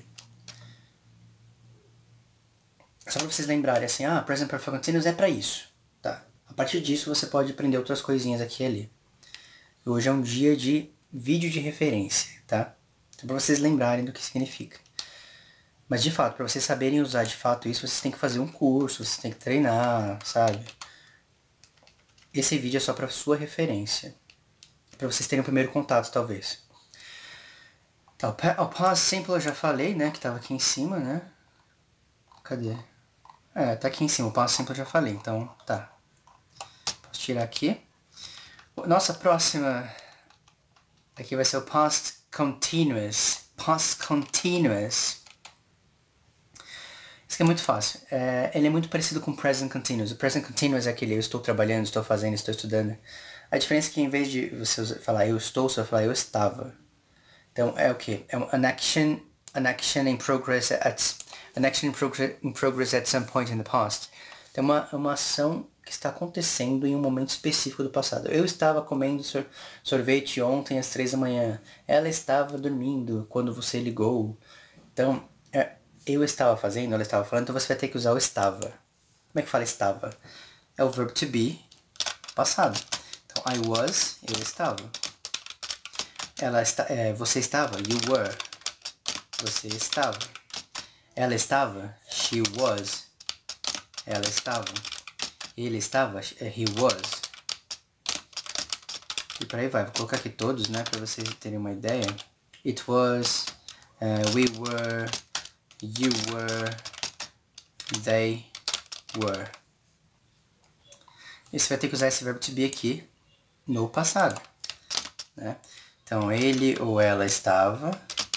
Só para vocês lembrarem assim, ah, Present Perfect Continuous é para isso, tá? A partir disso você pode aprender outras coisinhas aqui e ali. Hoje é um dia de vídeo de referência, tá? Então para vocês lembrarem do que significa. Mas de fato, para vocês saberem usar de fato isso, vocês têm que fazer um curso, vocês têm que treinar, sabe? Esse vídeo é só para sua referência. Para vocês terem o primeiro contato, talvez. Tá, o past simple eu já falei, né? Que estava aqui em cima, né? Cadê? É, tá aqui em cima, o past simple eu já falei, então tá. Posso tirar aqui. Nossa próxima aqui vai ser o past continuous. Past continuous. Isso aqui é muito fácil. É, ele é muito parecido com o present continuous. O present continuous é aquele eu estou trabalhando, estou fazendo, estou estudando. A diferença é que em vez de você falar eu estou, você vai falar eu estava. Então é o que? É an action, an action in progress at an action in progress, in progress at some point in the past. Tem uma, uma ação que está acontecendo em um momento específico do passado. Eu estava comendo sor sorvete ontem às três da manhã. Ela estava dormindo quando você ligou. Então, é, eu estava fazendo, ela estava falando, então você vai ter que usar o estava. Como é que fala estava? É o verbo to be, passado. Então, I was, eu estava. Ela está, é, você estava, you were. Você estava. Ela estava, she was. Ela estava. Ele estava, he was. E por aí vai. Vou colocar aqui todos, né, para vocês terem uma ideia. It was, uh, we were, you were, they were. E você vai ter que usar esse verbo to be aqui no passado, né? Então, ele ou ela estava.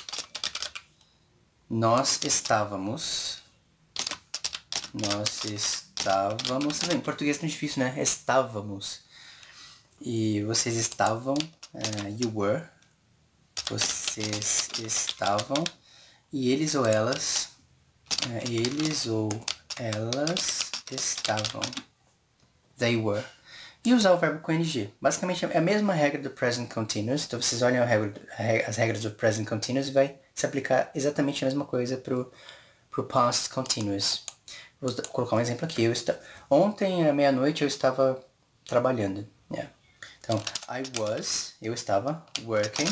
Nós estávamos. Nós estávamos. Em português é tão difícil, né? Estávamos. E vocês estavam. Uh, you were. Vocês estavam. E eles ou elas. Uh, eles ou elas estavam. They were. E usar o verbo com ing. Basicamente é a mesma regra do present continuous. Então vocês olham a regra, as regras do present continuous e vai se aplicar exatamente a mesma coisa para o past continuous. Vou colocar um exemplo aqui. Eu está... Ontem, à meia-noite, eu estava trabalhando. Yeah. Então, I was, eu estava working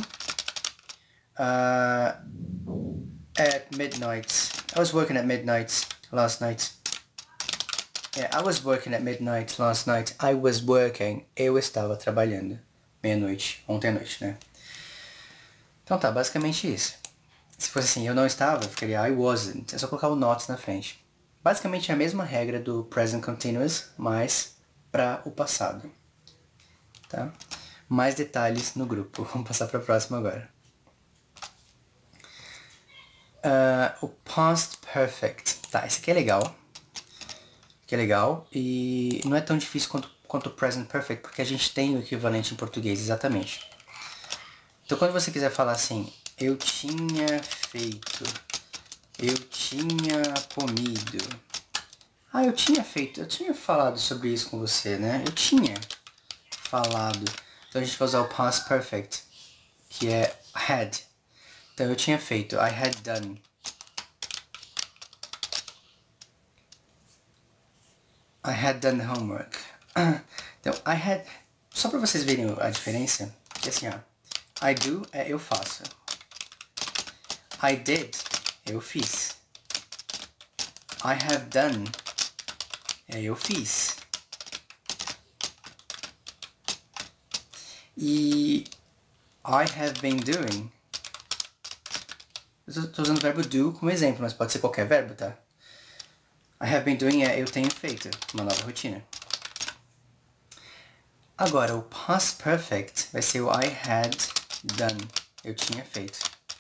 uh, at midnight. I was working at midnight last night. Yeah, I was working at midnight last night. I was working. Eu estava trabalhando. Meia-noite. Ontem à noite, né? Então tá, basicamente isso. Se fosse assim, eu não estava, eu ficaria I wasn't. É só colocar o not na frente. Basicamente é a mesma regra do present continuous, mas para o passado. Tá? Mais detalhes no grupo. Vamos passar para a próxima agora. Uh, o past perfect. Tá, esse aqui é legal. Que é legal e não é tão difícil quanto, quanto o present perfect, porque a gente tem o equivalente em português, exatamente. Então quando você quiser falar assim, eu tinha feito, eu tinha comido. Ah, eu tinha feito, eu tinha falado sobre isso com você, né? Eu tinha falado. Então a gente vai usar o past perfect, que é had. Então eu tinha feito, I had done. I had done homework. Então, I had... Só para vocês verem a diferença, que assim, ó. I do é eu faço. I did, eu fiz. I have done, é eu fiz. E I have been doing. Eu estou usando o verbo do como exemplo, mas pode ser qualquer verbo, tá? I have been doing é eu tenho feito, uma nova rotina. Agora, o past perfect vai ser o I had done, eu tinha feito.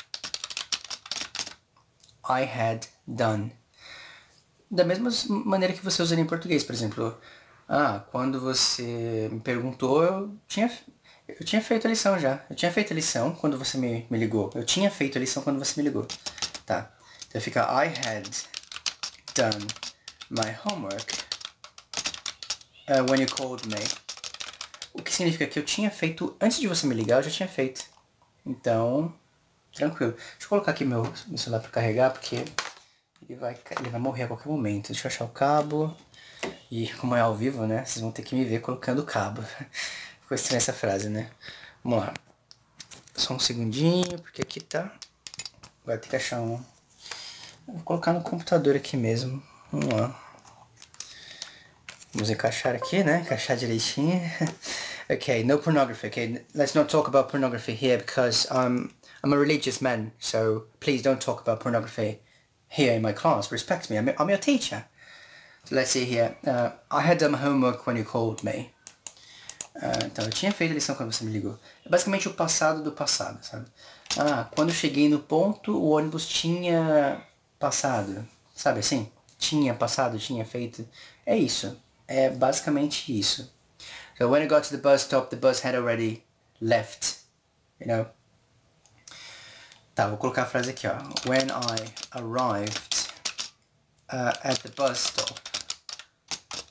I had done. Da mesma maneira que você usaria em português, por exemplo. Ah, quando você me perguntou, eu tinha, eu tinha feito a lição já. Eu tinha feito a lição quando você me, me ligou. Eu tinha feito a lição quando você me ligou. Tá. Então fica I had done my homework uh, when you called me. O que significa que eu tinha feito, antes de você me ligar, eu já tinha feito. Então, tranquilo. Deixa eu colocar aqui meu, meu celular para carregar, porque ele vai, ele vai morrer a qualquer momento. Deixa eu achar o cabo. E como é ao vivo, né, vocês vão ter que me ver colocando o cabo. Ficou estranha essa frase, né? Vamos lá. Só um segundinho, porque aqui tá... Vai ter que achar um... Vou colocar no computador aqui mesmo. Vamos lá. Vamos encaixar aqui, né? Encaixar direitinho. Okay, no pornography. Okay, let's not talk about pornography here because I'm I'm a religious man. So please don't talk about pornography here in my class. Respect me. I'm, I'm your teacher. So let's see here. Uh, I had done my homework when you called me. Uh, então, eu tinha feito a lição quando você me ligou. É basicamente o passado do passado, sabe? Ah, quando eu cheguei no ponto, o ônibus tinha passado. Sabe assim? Tinha passado, tinha feito. É isso. É basicamente isso. So when I got to the bus stop, the bus had already left. You know? Tá, vou colocar a frase aqui, ó. When I arrived uh, at the bus stop,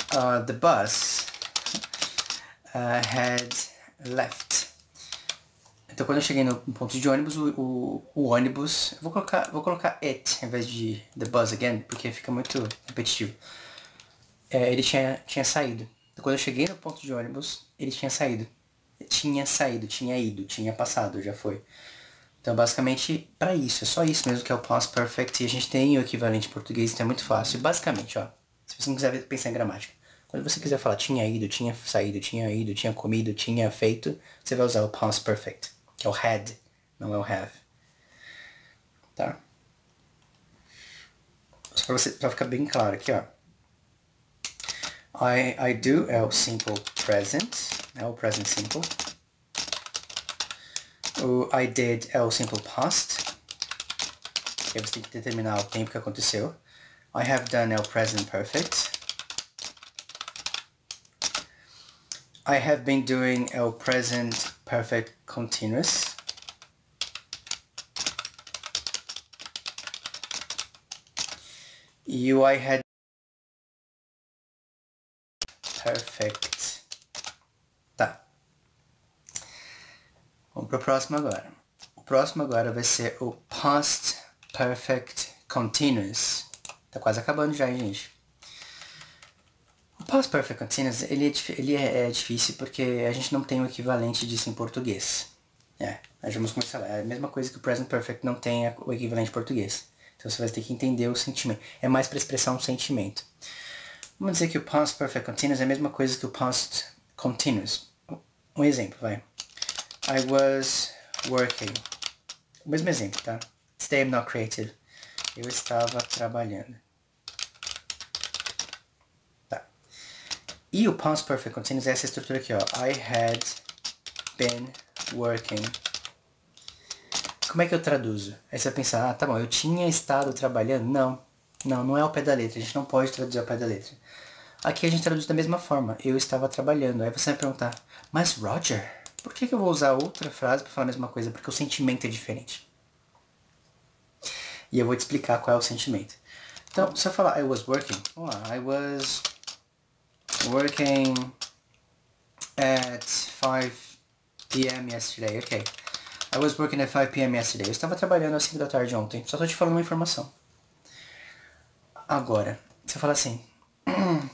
uh, the bus uh, had left. Então quando eu cheguei no ponto de ônibus, o, o, o ônibus, vou colocar, vou colocar it em vez de the bus again, porque fica muito repetitivo. É, ele tinha, tinha saído. Então quando eu cheguei no ponto de ônibus, ele tinha saído. Tinha saído, tinha ido, tinha passado, já foi. Então basicamente para isso, é só isso mesmo que é o past perfect, e a gente tem o equivalente em português, então é muito fácil. Basicamente, ó, se você não quiser pensar em gramática, quando você quiser falar tinha ido, tinha saído, tinha ido, tinha comido, tinha feito, você vai usar o past perfect, que é o had, não é o have. Tá? Só pra, você, pra ficar bem claro aqui, ó. I, I do é o simple present, é o present simple. O I did é o simple past, que aí você tem que determinar o tempo que aconteceu. I have done é o present perfect. I have been doing é o present perfect continuous. E o I had perfect. Tá. Vamos para o próximo agora. O próximo agora vai ser o past perfect continuous. Tá quase acabando já, hein, gente? O past perfect continuous, ele, é, ele é, é difícil porque a gente não tem o equivalente disso em português. É, nós vamos começar lá. É a mesma coisa que o present perfect não tem o equivalente em português. Então você vai ter que entender o sentimento. É mais para expressar um sentimento. Vamos dizer que o past perfect continuous é a mesma coisa que o past continuous. Um exemplo, vai. I was working. O mesmo exemplo, tá? Today I'm not creative. Eu estava trabalhando. Tá. E o past perfect continuous é essa estrutura aqui, ó. I had been working. Como é que eu traduzo? Aí você vai pensar, ah, tá bom, eu tinha estado trabalhando? Não. Não, não é ao pé da letra. A gente não pode traduzir ao pé da letra. Aqui a gente traduz da mesma forma. Eu estava trabalhando. Aí você vai perguntar, mas Roger, por que, que eu vou usar outra frase para falar a mesma coisa? Porque o sentimento é diferente. E eu vou te explicar qual é o sentimento. Então, se eu falar I was working, vamos lá, I was working at five p m yesterday, ok. I was working at five p m yesterday. Eu estava trabalhando às cinco da tarde ontem. Só estou te falando uma informação. Agora, você fala assim, uh,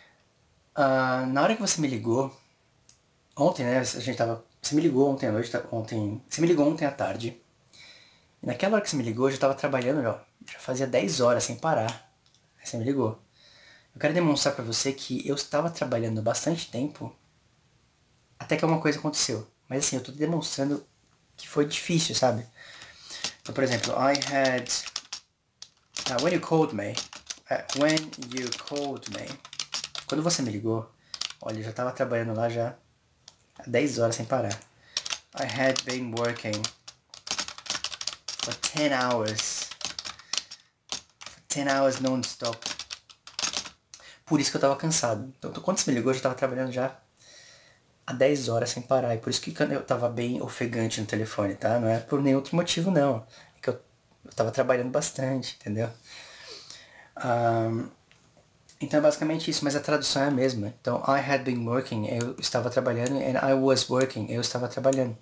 na hora que você me ligou, ontem, né, a gente tava, você me ligou ontem à noite, ontem, você me ligou ontem à tarde, e naquela hora que você me ligou, eu já estava trabalhando, já, já fazia dez horas sem parar, aí você me ligou. Eu quero demonstrar pra você que eu estava trabalhando bastante tempo, até que alguma coisa aconteceu. Mas assim, eu tô demonstrando que foi difícil, sabe? Então, por exemplo, I had, uh, when you called me, uh, when you called me, quando você me ligou, olha, eu já estava trabalhando lá já há dez horas sem parar. I had been working for ten hours. For ten hours non-stop. Por isso que eu estava cansado. Então, quando você me ligou, eu já estava trabalhando já há dez horas sem parar. E por isso que eu estava bem ofegante no telefone, tá? Não é por nenhum outro motivo, não. É que eu estava trabalhando bastante, entendeu? Um, Então é basicamente isso, mas a tradução é a mesma. Então, I had been working, eu estava trabalhando, and I was working, eu estava trabalhando.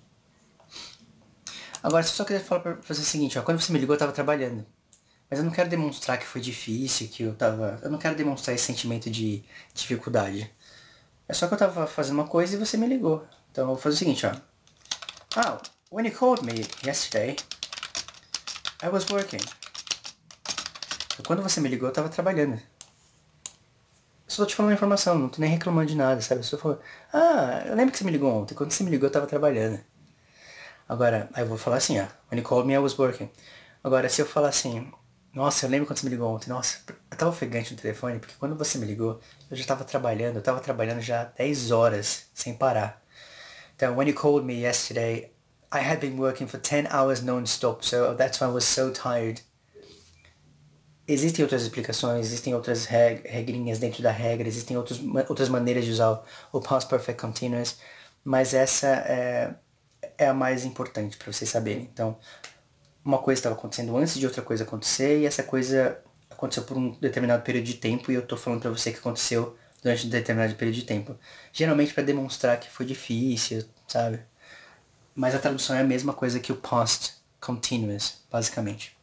Agora, se eu só quiser falar pra você o seguinte, ó, quando você me ligou eu estava trabalhando. Mas eu não quero demonstrar que foi difícil, que eu estava... Eu não quero demonstrar esse sentimento de dificuldade. É só que eu estava fazendo uma coisa e você me ligou. Então eu vou fazer o seguinte, ó. Ah, when you called me yesterday, I was working. Então, quando você me ligou eu estava trabalhando. Só tô te falando uma informação, não tô nem reclamando de nada, sabe? Eu só falo, ah, eu lembro que você me ligou ontem, quando você me ligou eu tava trabalhando. Agora, aí eu vou falar assim, ó, when you called me I was working. Agora, se eu falar assim, nossa, eu lembro quando você me ligou ontem, nossa, eu tava ofegante no telefone, porque quando você me ligou, eu já tava trabalhando, eu tava trabalhando já dez horas, sem parar. Então, when you called me yesterday, I had been working for ten hours non-stop, so that's why I was so tired. Existem outras explicações, existem outras reg regrinhas dentro da regra, existem outros, outras maneiras de usar o, o Past Perfect Continuous, mas essa é, é a mais importante para vocês saberem. Então, uma coisa estava acontecendo antes de outra coisa acontecer, e essa coisa aconteceu por um determinado período de tempo, e eu estou falando para você que aconteceu durante um determinado período de tempo. Geralmente para demonstrar que foi difícil, sabe? Mas a tradução é a mesma coisa que o past continuous, basicamente.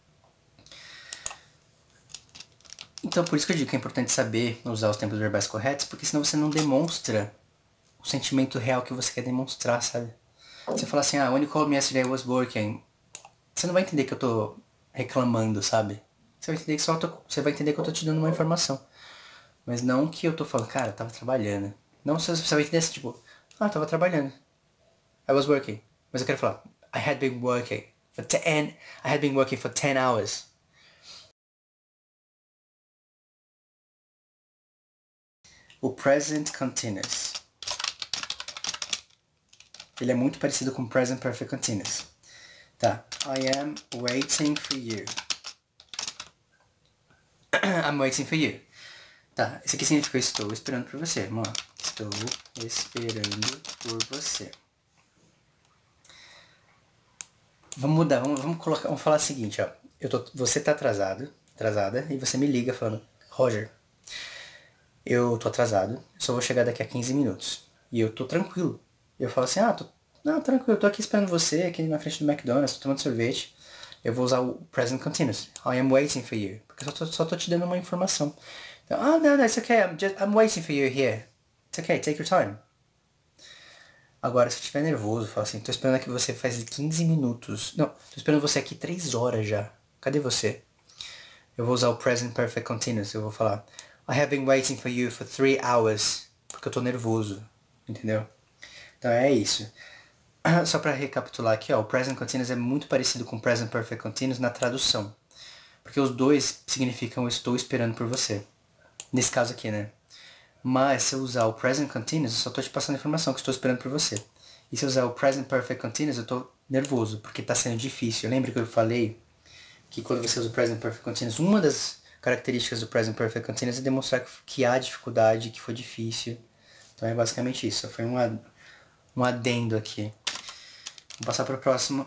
Então por isso que eu digo que é importante saber usar os tempos verbais corretos, porque senão você não demonstra o sentimento real que você quer demonstrar, sabe? Você fala assim, ah, when you called me yesterday I was working. Você não vai entender que eu tô reclamando, sabe? Você vai entender que só tô, você vai entender que eu tô te dando uma informação. Mas não que eu tô falando, cara, eu tava trabalhando. Não, você, você vai entender assim, tipo, ah, eu tava trabalhando. I was working. Mas eu quero falar, I had been working for ten, I had been working for ten hours. O present continuous. Ele é muito parecido com o present perfect continuous. Tá. I am waiting for you. I'm waiting for you. Tá. Isso aqui significa eu estou esperando por você. Vamos lá. Estou esperando por você. Vamos mudar. Vamos, vamos, colocar, vamos falar o seguinte, ó. Eu tô, você tá atrasado, atrasada, e você me liga falando, Roger, eu tô atrasado, só vou chegar daqui a quinze minutos. E eu tô tranquilo. Eu falo assim, ah, tô, não, tranquilo, eu tô aqui esperando você, aqui na frente do McDonald's, tô tomando sorvete. Eu vou usar o present continuous. I am waiting for you. Porque eu só tô, só tô te dando uma informação. Então, ah, não, não, it's okay, I'm, just, I'm waiting for you here. It's okay, take your time. Agora, se eu estiver nervoso, eu falo assim, tô esperando aqui você faz quinze minutos. Não, tô esperando você aqui três horas já. Cadê você? Eu vou usar o present perfect continuous. Eu vou falar, I have been waiting for you for three hours. Porque eu tô nervoso. Entendeu? Então é isso. Só para recapitular aqui, ó, o present continuous é muito parecido com o present perfect continuous na tradução. Porque os dois significam eu estou esperando por você. Nesse caso aqui, né? Mas se eu usar o present continuous, eu só estou te passando a informação que estou esperando por você. E se eu usar o present perfect continuous, eu estou nervoso, porque está sendo difícil. Lembra que eu falei que quando você usa o present perfect continuous, uma das características do present perfect continuous é demonstrar que há dificuldade, que foi difícil. Então é basicamente isso. Foi um, ad, um adendo aqui. Vou passar para o próximo,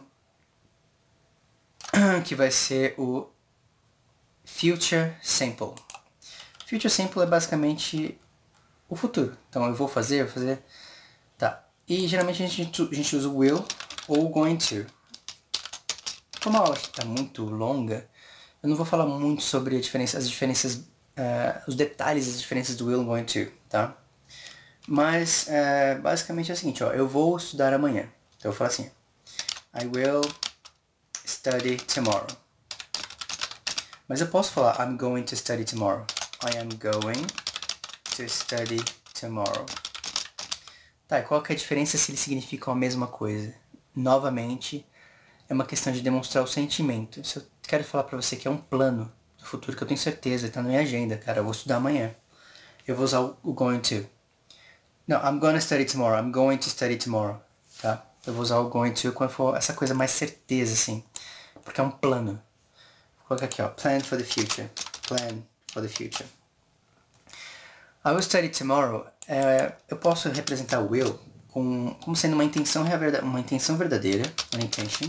que vai ser o Future Simple. Future Simple é basicamente o futuro. Então eu vou fazer, vou fazer... Tá. E geralmente a gente, a gente usa o will ou going to. Como a aula está muito longa, eu não vou falar muito sobre a diferença, as diferenças, uh, os detalhes das diferenças do will e going to, tá? Mas uh, basicamente é o seguinte, ó, eu vou estudar amanhã. Então eu falo assim, I will study tomorrow. Mas eu posso falar, I'm going to study tomorrow. I am going to study tomorrow. Tá, e qual que é a diferença se eles significam a mesma coisa? Novamente, é uma questão de demonstrar o sentimento. Se eu quero falar pra você que é um plano do futuro, que eu tenho certeza, tá na minha agenda, cara, eu vou estudar amanhã. Eu vou usar o going to. Não, I'm gonna study tomorrow. I'm going to study tomorrow. Tá? Eu vou usar o going to quando for essa coisa mais certeza, assim. Porque é um plano. Vou colocar aqui, ó. Plan for the future. Plan for the future. I will study tomorrow. É, eu posso representar o will com, como sendo uma intenção, uma intenção verdadeira. An intention.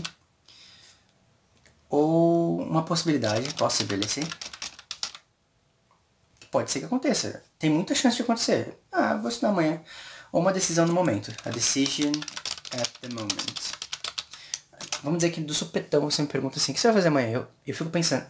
Ou uma possibilidade. Possibility. Pode ser que aconteça. Tem muita chance de acontecer. Ah, vou estudar amanhã. Ou uma decisão no momento. A decision at the moment. Vamos dizer que do supetão você me pergunta assim, o que você vai fazer amanhã? Eu, eu fico pensando.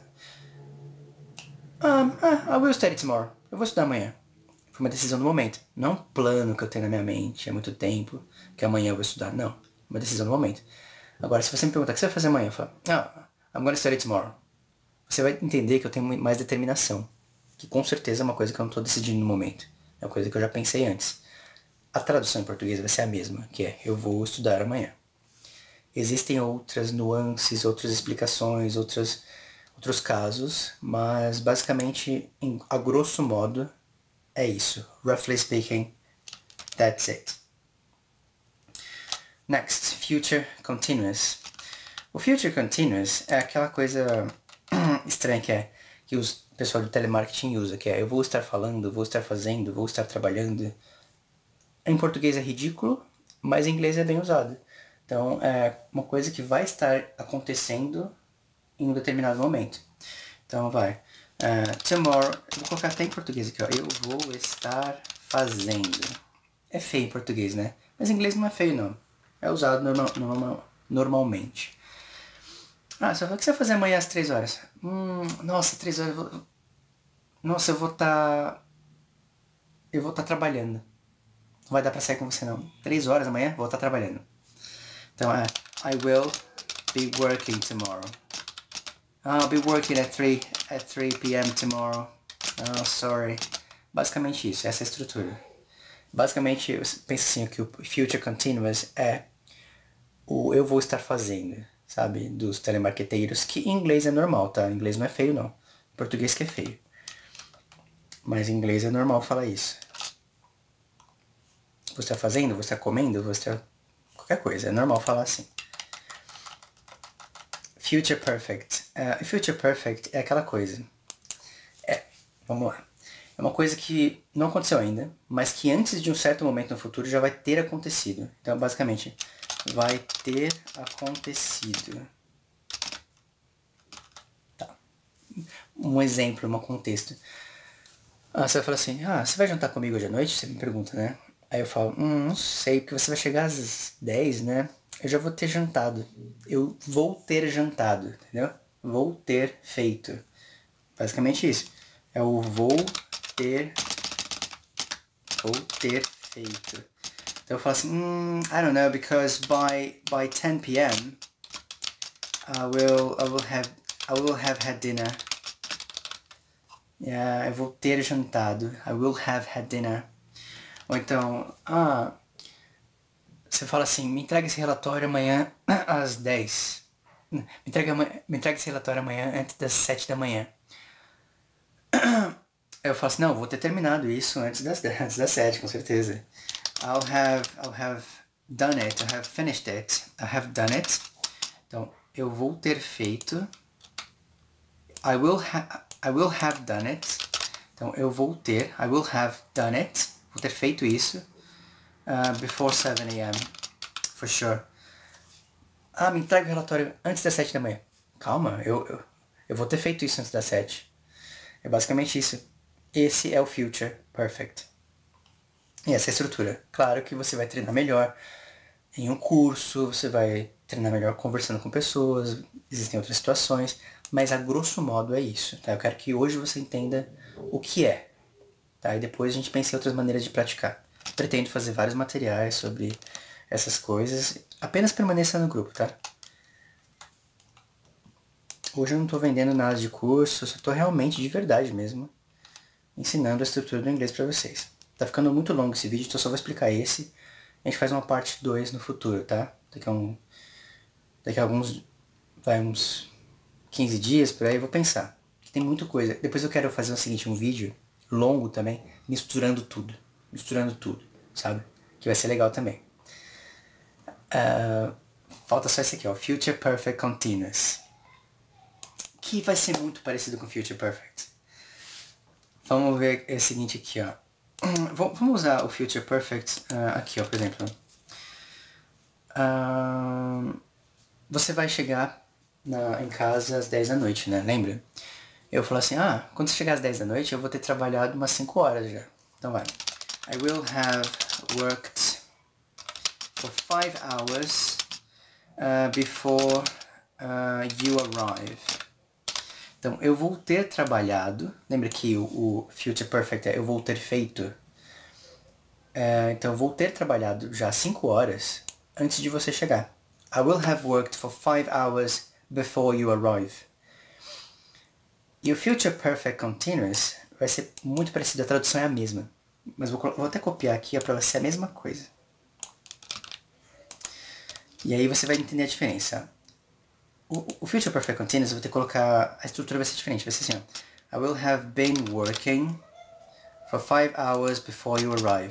Ah, ah, I will study tomorrow. Eu vou estudar amanhã. Foi uma decisão do momento. Não um plano que eu tenho na minha mente há muito tempo, que amanhã eu vou estudar. Não. Uma decisão do momento. Agora, se você me perguntar o que você vai fazer amanhã, eu falo, ah, I'm gonna study tomorrow. Você vai entender que eu tenho mais determinação. Que com certeza é uma coisa que eu não estou decidindo no momento. É uma coisa que eu já pensei antes. A tradução em português vai ser a mesma, que é, eu vou estudar amanhã. Existem outras nuances, outras explicações, outras, outros casos, mas basicamente, em, a grosso modo, é isso. Roughly speaking, that's it. Next, future continuous. O future continuous é aquela coisa estranha que é, que os o pessoal do telemarketing usa, que é eu vou estar falando, vou estar fazendo, vou estar trabalhando. Em português é ridículo, mas em inglês é bem usado. Então é uma coisa que vai estar acontecendo em um determinado momento. Então vai, Uh, tomorrow, eu vou colocar até em português aqui, ó. Eu vou estar fazendo. É feio em português, né? Mas em inglês não é feio, não. É usado normal, normal, normalmente. Ah, você falou o que você vai fazer amanhã às três horas? Hum, nossa, três horas eu vou... Nossa, eu vou estar... Tá... Eu vou estar tá trabalhando. Não vai dar pra sair com você, não. três horas amanhã, vou estar tá trabalhando. Então, é... I will be working tomorrow. I'll be working at three at three p m tomorrow. Oh, sorry. Basicamente isso, essa é a estrutura. Basicamente, pensa assim, que o Future Continuous é o eu vou estar fazendo, sabe? Dos telemarqueteiros, que em inglês é normal, tá? Em inglês não é feio, não. Em português que é feio. Mas em inglês é normal falar isso. Você está fazendo, você está comendo, você está... qualquer coisa, é normal falar assim. Future Perfect. Uh, Future Perfect é aquela coisa. É, vamos lá. É uma coisa que não aconteceu ainda, mas que antes de um certo momento no futuro já vai ter acontecido. Então, basicamente, vai ter acontecido. Tá. Um exemplo, um contexto. Ah, você vai falar assim, ah, você vai jantar comigo hoje à noite? Você me pergunta, né? Aí eu falo, hum, não sei, porque você vai chegar às dez, né? Eu já vou ter jantado. Eu vou ter jantado, entendeu? Vou ter feito. Basicamente isso. É o vou ter... Vou ter feito. Então eu falo assim, hum, I don't know, because by by ten p m I will I will have I will have had dinner. Yeah, eu vou ter jantado. I will have had dinner. Ou então, ah, você fala assim, me entrega esse relatório amanhã às dez. Me entrega, me entrega esse relatório amanhã antes das sete da manhã. Eu falo assim, não, vou ter terminado isso antes das, antes das sete, com certeza. I'll have, I'll have done it, I'll have finished it, I have done it. Então, eu vou ter feito. I will, ha I will have done it. Então, eu vou ter, I will have done it. Vou ter feito isso. Uh, before seven a m For sure. Ah, me entrega o relatório antes das sete da manhã. Calma, eu, eu, eu vou ter feito isso antes das sete. É basicamente isso. Esse é o Future Perfect. E essa é a estrutura. Claro que você vai treinar melhor em um curso, você vai treinar melhor conversando com pessoas, existem outras situações, mas a grosso modo é isso, tá? Eu quero que hoje você entenda o que é, tá? E depois a gente pensa em outras maneiras de praticar. Pretendo fazer vários materiais sobre essas coisas, apenas permaneça no grupo, tá? Hoje eu não estou vendendo nada de curso, eu só estou realmente, de verdade mesmo, ensinando a estrutura do inglês para vocês. Tá ficando muito longo esse vídeo, então eu só vou explicar esse. A gente faz uma parte dois no futuro, tá? Daqui a, um, daqui a alguns, vai uns quinze dias por aí, eu vou pensar. Tem muita coisa. Depois eu quero fazer o seguinte, um vídeo longo também, misturando tudo. Misturando tudo, sabe? Que vai ser legal também. Uh, falta só esse aqui, ó. Future Perfect Continuous. Que vai ser muito parecido com Future Perfect. Vamos ver o seguinte aqui, ó. Vamos usar o Future Perfect uh, aqui, ó, por exemplo. Uh, você vai chegar na, em casa às dez da noite, né? Lembra? Eu falo assim, ah, quando você chegar às dez da noite, eu vou ter trabalhado umas cinco horas já. Então vai. I will have worked for five hours uh, before uh, you arrive. Então, eu vou ter trabalhado, lembra que o, o Future Perfect é eu vou ter feito? É, então, eu vou ter trabalhado já cinco horas antes de você chegar. I will have worked for five hours before you arrive. E o Future Perfect Continuous vai ser muito parecido, a tradução é a mesma. Mas vou, vou até copiar aqui para ser a mesma coisa. E aí você vai entender a diferença. O, o Future Perfect Continuous, eu vou ter que colocar... A estrutura vai ser diferente, vai ser assim, ó. I will have been working for five hours before you arrive.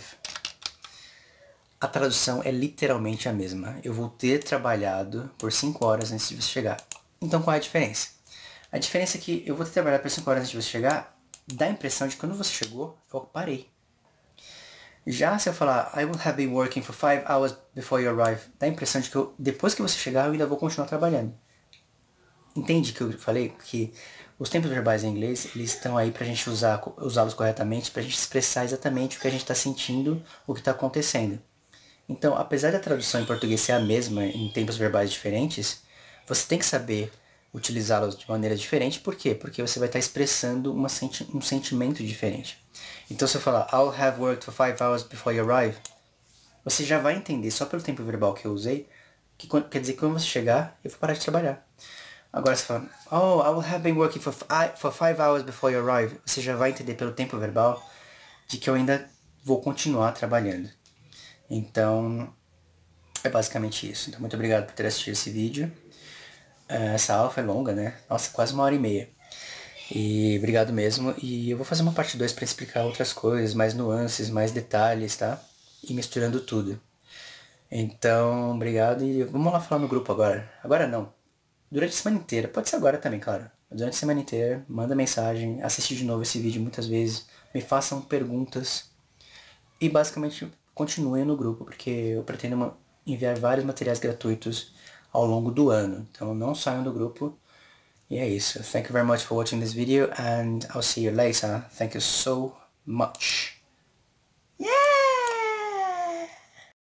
A tradução é literalmente a mesma. Eu vou ter trabalhado por cinco horas antes de você chegar. Então qual é a diferença? A diferença é que eu vou ter trabalhado por cinco horas antes de você chegar, dá a impressão de que quando você chegou, eu parei. Já se eu falar, I will have been working for five hours before you arrive, dá a impressão de que eu, depois que você chegar, eu ainda vou continuar trabalhando. Entende que eu falei? Que Os tempos verbais em inglês, eles estão aí para a gente usar, usá-los corretamente, para a gente expressar exatamente o que a gente está sentindo, o que está acontecendo. Então, apesar da tradução em português ser a mesma em tempos verbais diferentes, você tem que saber utilizá-los de maneira diferente. Por quê? Porque você vai estar expressando uma senti um sentimento diferente. Então, se eu falar, I'll have worked for five hours before you arrive, você já vai entender, só pelo tempo verbal que eu usei, que quer dizer que quando você chegar, eu vou parar de trabalhar. Agora você fala, oh, I will have been working for, for five hours before you arrive. Você já vai entender pelo tempo verbal de que eu ainda vou continuar trabalhando. Então, é basicamente isso. Então, muito obrigado por ter assistido esse vídeo. Essa aula foi longa, né? Nossa, quase uma hora e meia. E obrigado mesmo. E eu vou fazer uma parte dois para explicar outras coisas, mais nuances, mais detalhes, tá? E misturando tudo. Então, obrigado e vamos lá falar no grupo agora. Agora não. Durante a semana inteira. Pode ser agora também, claro. Durante a semana inteira, manda mensagem, assiste de novo esse vídeo muitas vezes. Me façam perguntas. E basicamente continuem no grupo, porque eu pretendo enviar vários materiais gratuitos ao longo do ano. Então não saiam do grupo. E é isso. Thank you very much for watching this video and I'll see you later. Thank you so much.